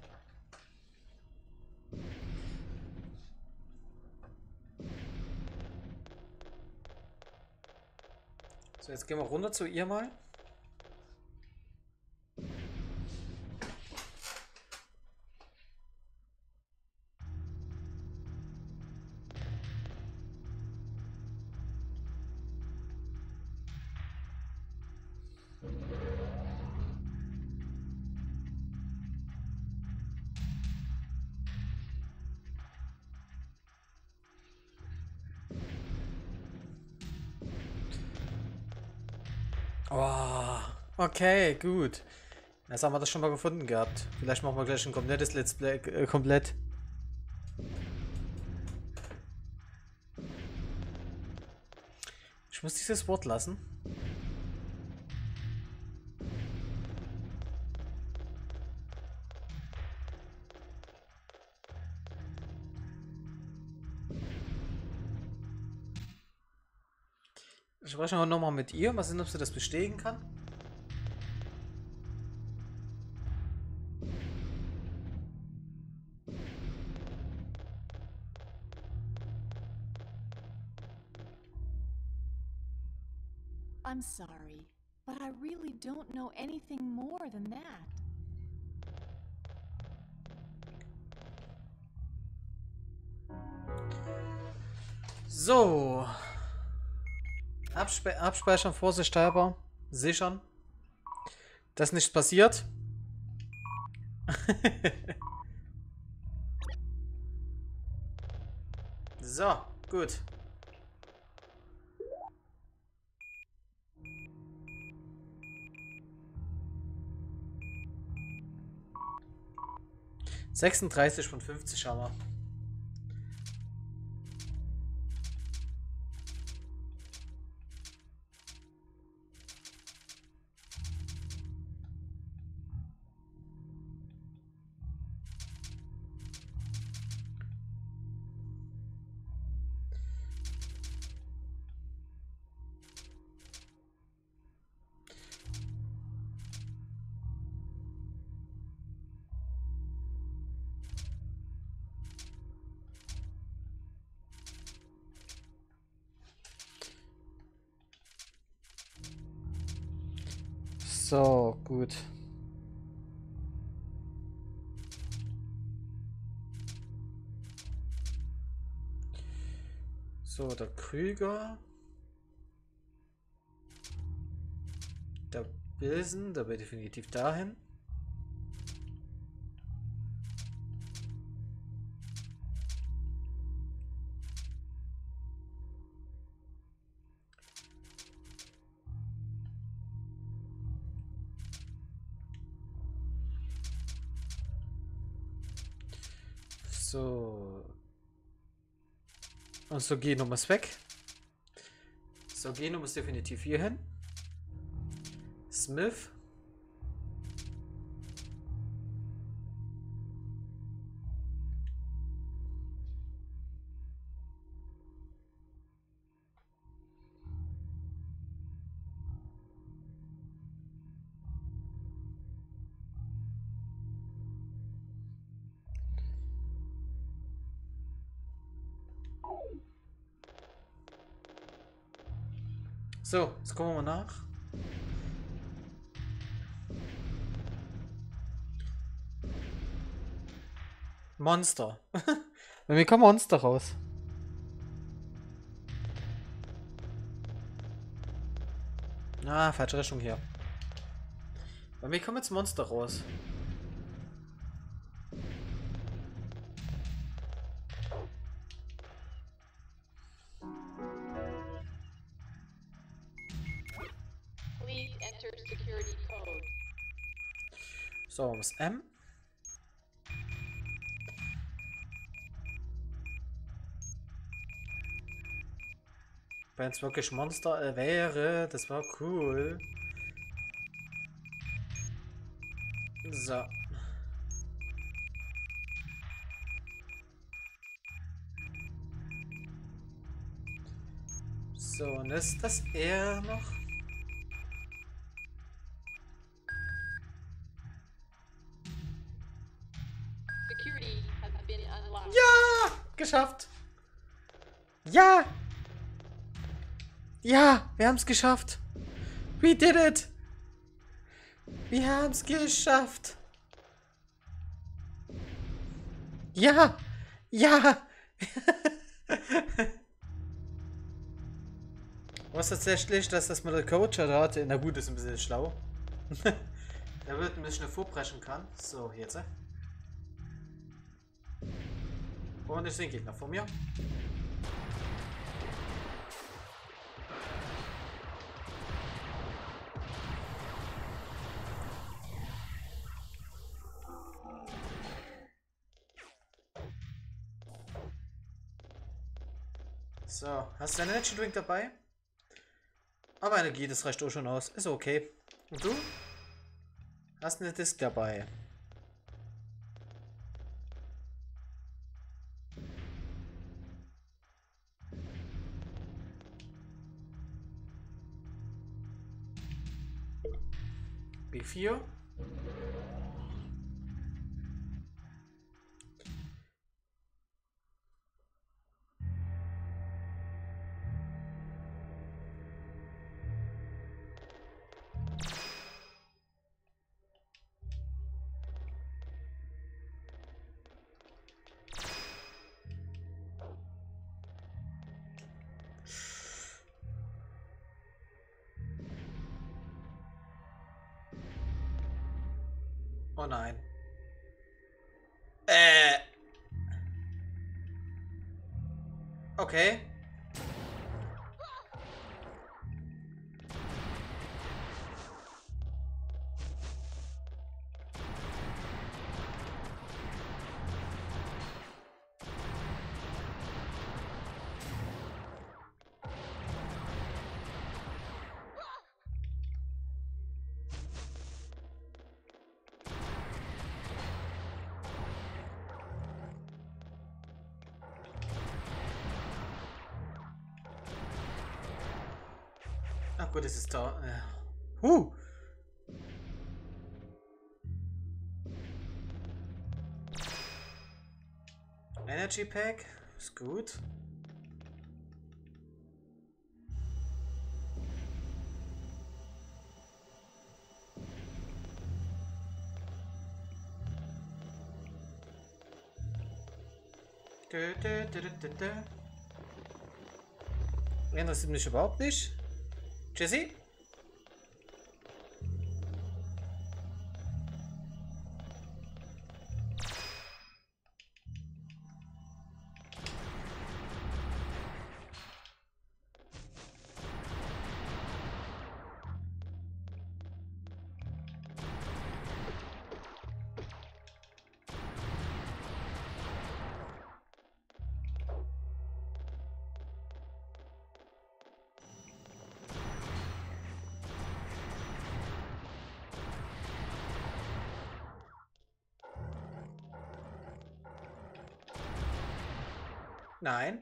So, jetzt gehen wir runter zu ihr mal. Oh, okay, gut. Jetzt haben wir das schon mal gefunden gehabt. Vielleicht machen wir gleich ein komplettes Let's Play, komplett. Ich muss dieses Wort lassen. Ich spreche auch nochmal mit ihr, mal sehen, ob sie das bestätigen kann. I'm sorry, but I really don't know anything more than that. So. Abspeichern, vorsichtshalber. Sichern. Dass nichts passiert. So, gut. ...36 von 50 haben wir. So, gut. So, der Krüger. Der Bilsen, der wird definitiv dahin. So. Und so Genum ist weg. So, Genum ist definitiv hier hin. Smith. So, jetzt gucken wir mal nach. Monster. Bei mir kommen Monster raus. Ah, falsche Richtung hier. Bei mir kommen jetzt Monster raus. Please enter security code. So, was M? Wenn es wirklich Monster wäre, das war cool. So. So, und ist das er noch? Security has been unlocked. Ja! Geschafft! Ja! Ja! Wir haben es geschafft! We did it! Wir haben es geschafft! Ja! Ja! Was tatsächlich, dass das mit der Coach hat, na gut, ist ein bisschen schlau. Er wird ein bisschen vorbrechen kann. So, jetzt. Und ich sehe einen Gegner vor mir. So, hast du einen Energy Drink dabei? Aber Energie, das reicht auch schon aus. Ist okay. Und du? Hast eine Disk dabei. B4. Oh nein. Okay. Ach gut, es ist da. Energy Pack ist gut. Interessiert mich überhaupt nicht. Jesse? Nein.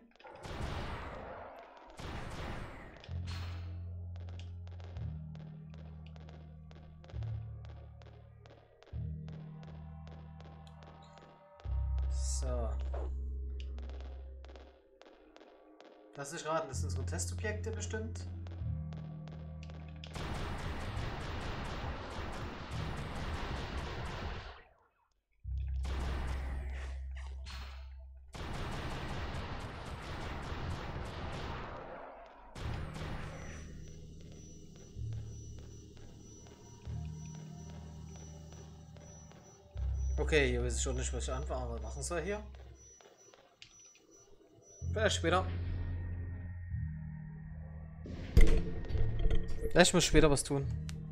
So. Lass mich raten, das sind unsere Testobjekte bestimmt. Okay, ihr wisst schon nicht, was ich anfangen, aber machen soll hier. Vielleicht später. Vielleicht muss ich später was tun.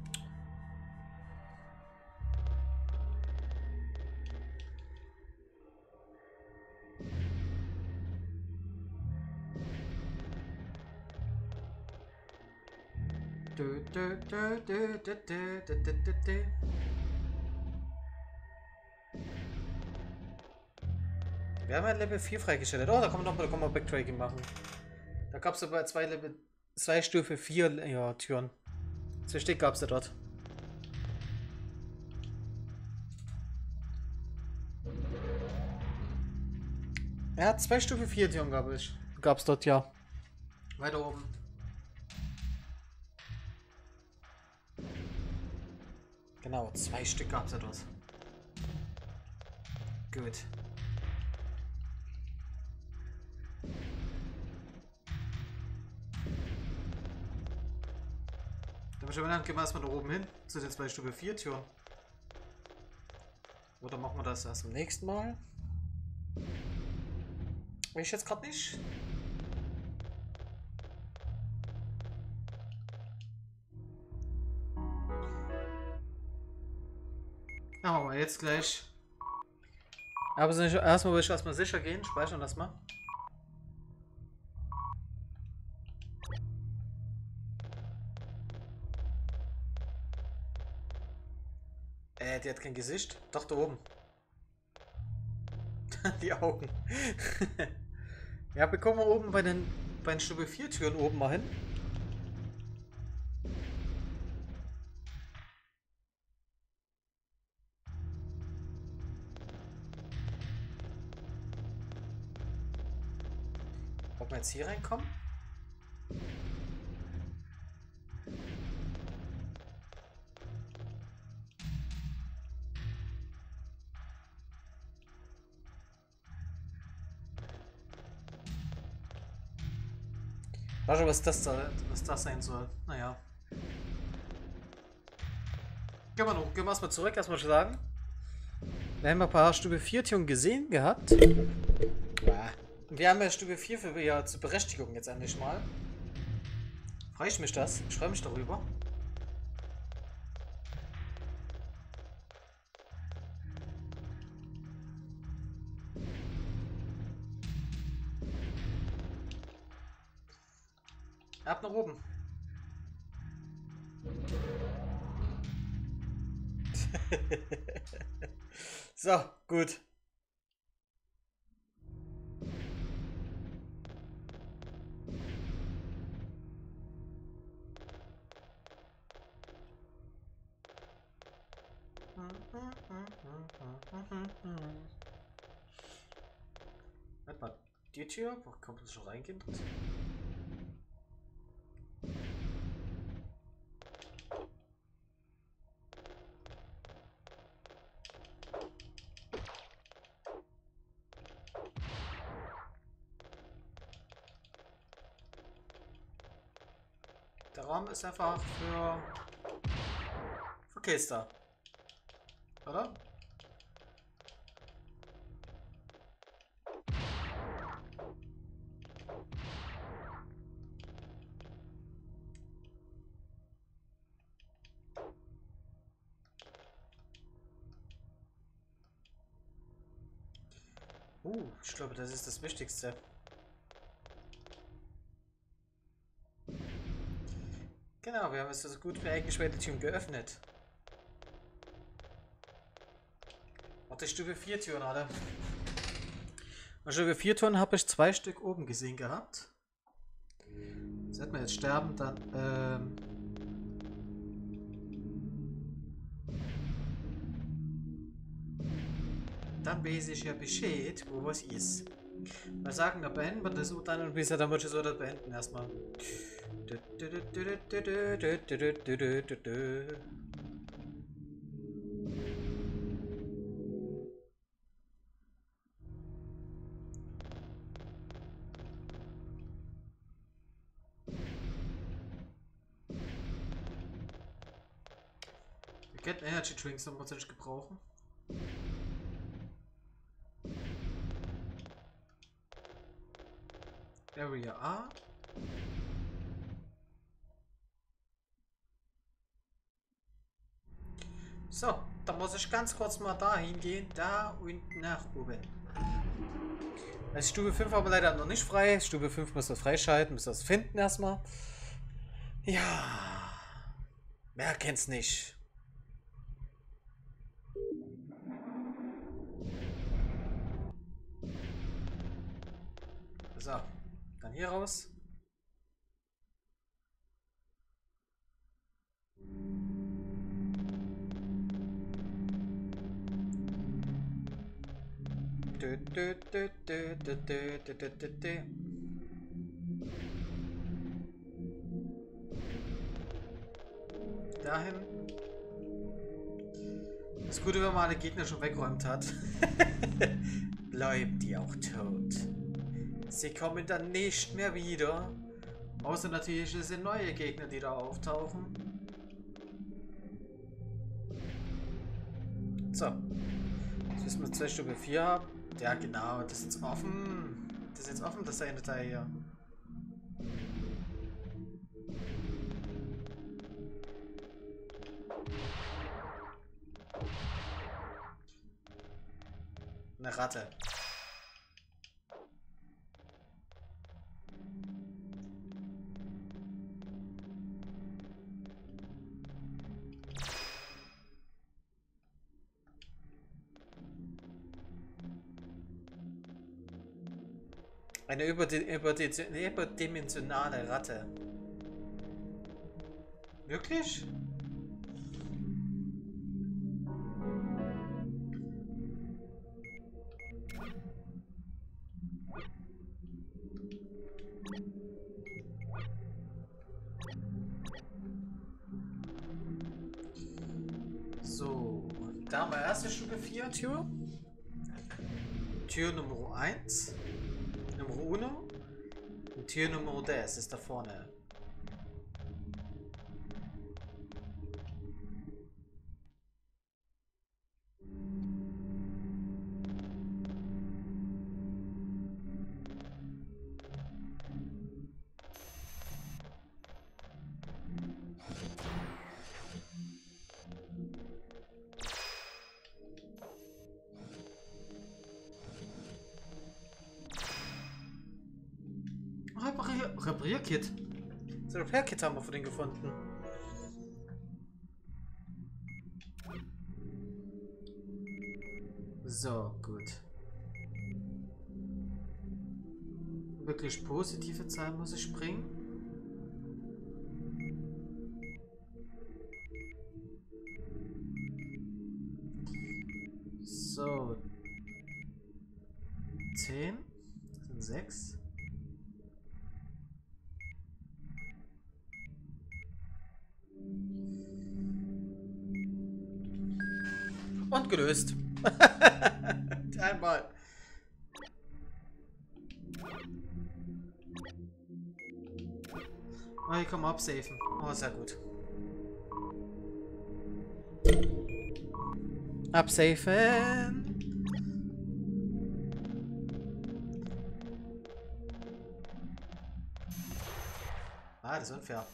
Wir haben ein Level 4 freigestellt. Oh, da kann man Backtracking machen. Da gab es aber zwei Stufe 4 ja, Türen. 2 Stück gab es da dort. Er hat 2 Stufe 4 Türen, glaube ich. Gab es dort, ja. Weiter oben. Genau, 2 Stück gab es da dort. Gut. Gehen wir erstmal da oben hin, zu den 2 Stufe 4 Türen. Oder machen wir das erst beim nächsten Mal? Will ich jetzt gerade nicht. Ja, machen wir jetzt gleich. Aber erstmal will ich erstmal sicher gehen, speichern das mal. Die hat kein Gesicht. Doch, da oben. Die Augen. Ja, wir kommen oben bei den Stufe 4 Türen oben mal hin. Ob wir jetzt hier reinkommen? Warte, was das sein soll. Naja. Gehen wir erstmal zurück, erstmal sagen. Wir haben ein paar Stufe 4 Türen gesehen gehabt. Und wir haben ja Stufe 4 für ja zur Berechtigung jetzt endlich mal. Freue ich mich das? Ich freue mich darüber. Ab nach oben. So, gut. Warte mal, die Tür? Wo kommt das schon reingehen? Der Raum ist einfach für Kester. Oder? Ich glaube, das ist das Wichtigste. Genau, wir haben es so gut wie eingeschwälte Türen geöffnet. Warte, Stufe 4 Türen alle. Bei Stufe 4 Türen habe ich 2 Stück oben gesehen gehabt. Sollten wir jetzt sterben, dann weiß ich ja Bescheid, wo was ist. Mal sagen, da beenden wir das und dann bis dann wird es so das beenden erstmal. Wir könnten Energy Drinks noch tatsächlich gebrauchen. Area A. So, da muss ich ganz kurz mal dahin gehen. Da und nach oben. Also Stufe 5 aber leider noch nicht frei. Stufe 5 muss das freischalten, muss das finden erstmal. Ja. Wer kennt's nicht? So, dann hier raus. Dahin. Das Gute, wenn man alle Gegner schon weggeräumt hat, bleiben die auch tot. Sie kommen dann nicht mehr wieder. Außer natürlich es sind neue Gegner, die da auftauchen. So. Jetzt müssen wir 2 Stufe 4 haben. Ja genau, das ist jetzt offen. Das ist jetzt offen, das eine Teil hier. Eine Ratte. Eine überdimensionale Ratte. Wirklich? So, da haben wir erste Stufe 4 Tür. Tür Nummer 1. Nummer 1. Und Tür Nummer 10 ist da vorne. Reparierkit. Das Repair-Kit haben wir von denen gefunden. So, gut. Wirklich positive Zahlen muss ich bringen. So. 10. Das sind 6. Und gelöst. Einmal. Oh, hier kann man absafen. Oh, sehr gut. Absafen. Ah, das ist unfair.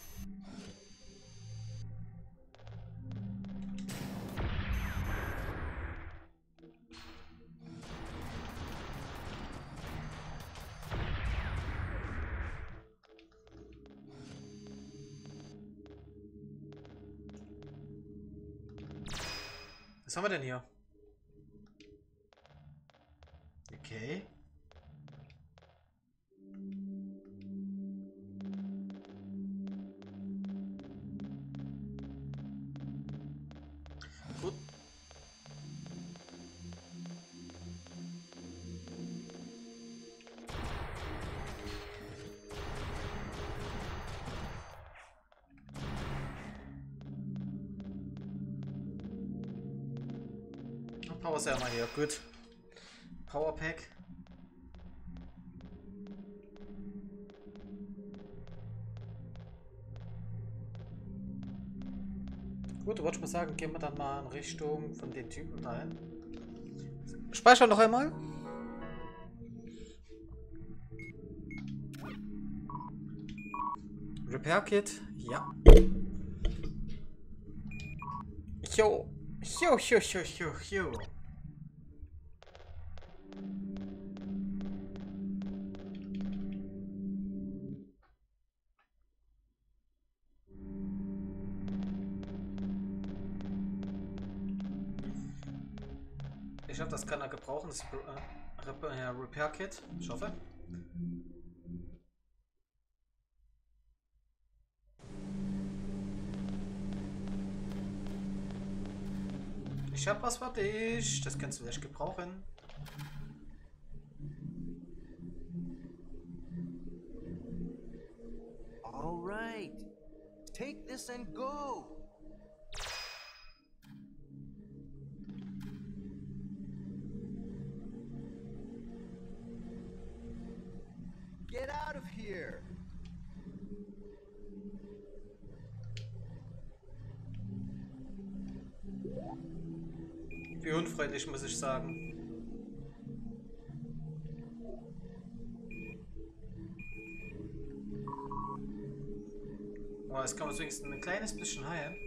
Was haben wir denn hier? Okay. Gut. Power ist ja mal hier. Gut. Power Pack. Gut, wollte ich mal sagen, gehen wir dann mal in Richtung von den Typen dahin. Speichern noch einmal. Repair Kit, ja. Jo. Jo, jo, jo, jo, jo. Ich hoffe, das kann er gebrauchen, das Repair Kit. Ich hoffe. Ich hab was für dich. Das kannst du vielleicht gebrauchen. All right. Take this and go. Get out of here. Wie unfreundlich, muss ich sagen. Oh, jetzt kann man wenigstens ein kleines bisschen heilen.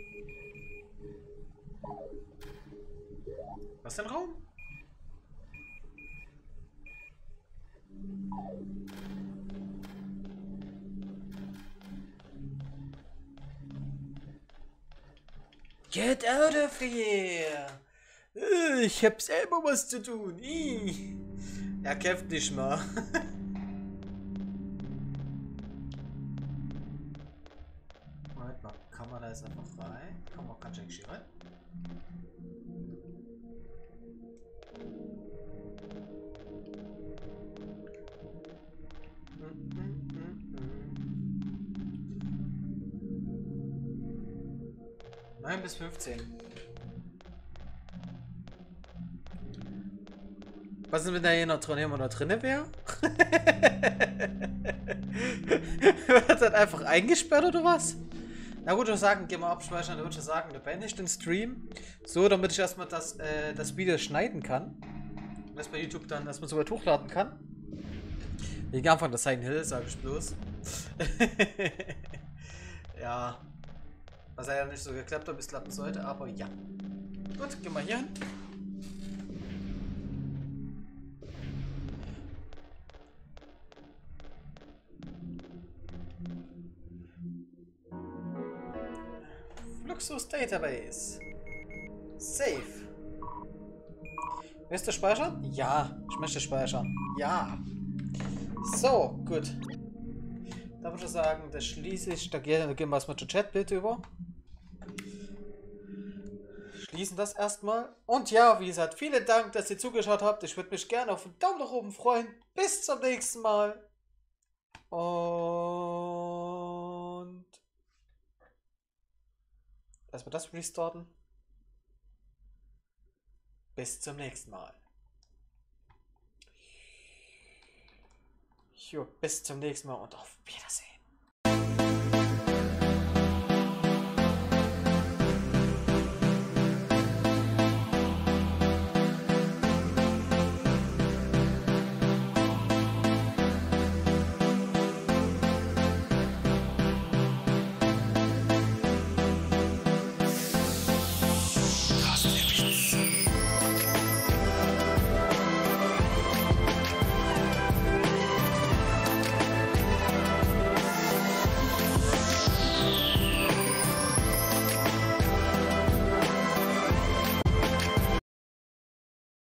Was denn Raum? Get out of here! Ich hab selber was zu tun. Er kämpft nicht mal. Moment mal, kann man da jetzt einfach rein? Kann ich eigentlich hier rein? Nein, bis 15. Was ist, wenn da jemand drin wäre? Wird das einfach eingesperrt oder was? Na gut, ich würde sagen, gehen wir abspeichern. Dann würde ich sagen, da beende ich den Stream. So, damit ich erstmal das Video schneiden kann. Und das bei YouTube dann erstmal so weit hochladen kann. Wegen Anfang das Silent Hill, sage ich bloß. Ja. Was ja nicht so geklappt hat, bis klappen sollte, aber ja. Gut, gehen wir hier hin. Fluxus Database. Save. Willst du speichern? Ja, ich möchte speichern. Ja. So, gut. Da würde ich sagen, das schließe ich. Da gehen wir erstmal zu Chatbild über. Schließen das erstmal. Und ja, wie gesagt, vielen Dank, dass ihr zugeschaut habt. Ich würde mich gerne auf einen Daumen nach oben freuen. Bis zum nächsten Mal. Und erstmal das restarten. Bis zum nächsten Mal. Jo, bis zum nächsten Mal und auf Wiedersehen.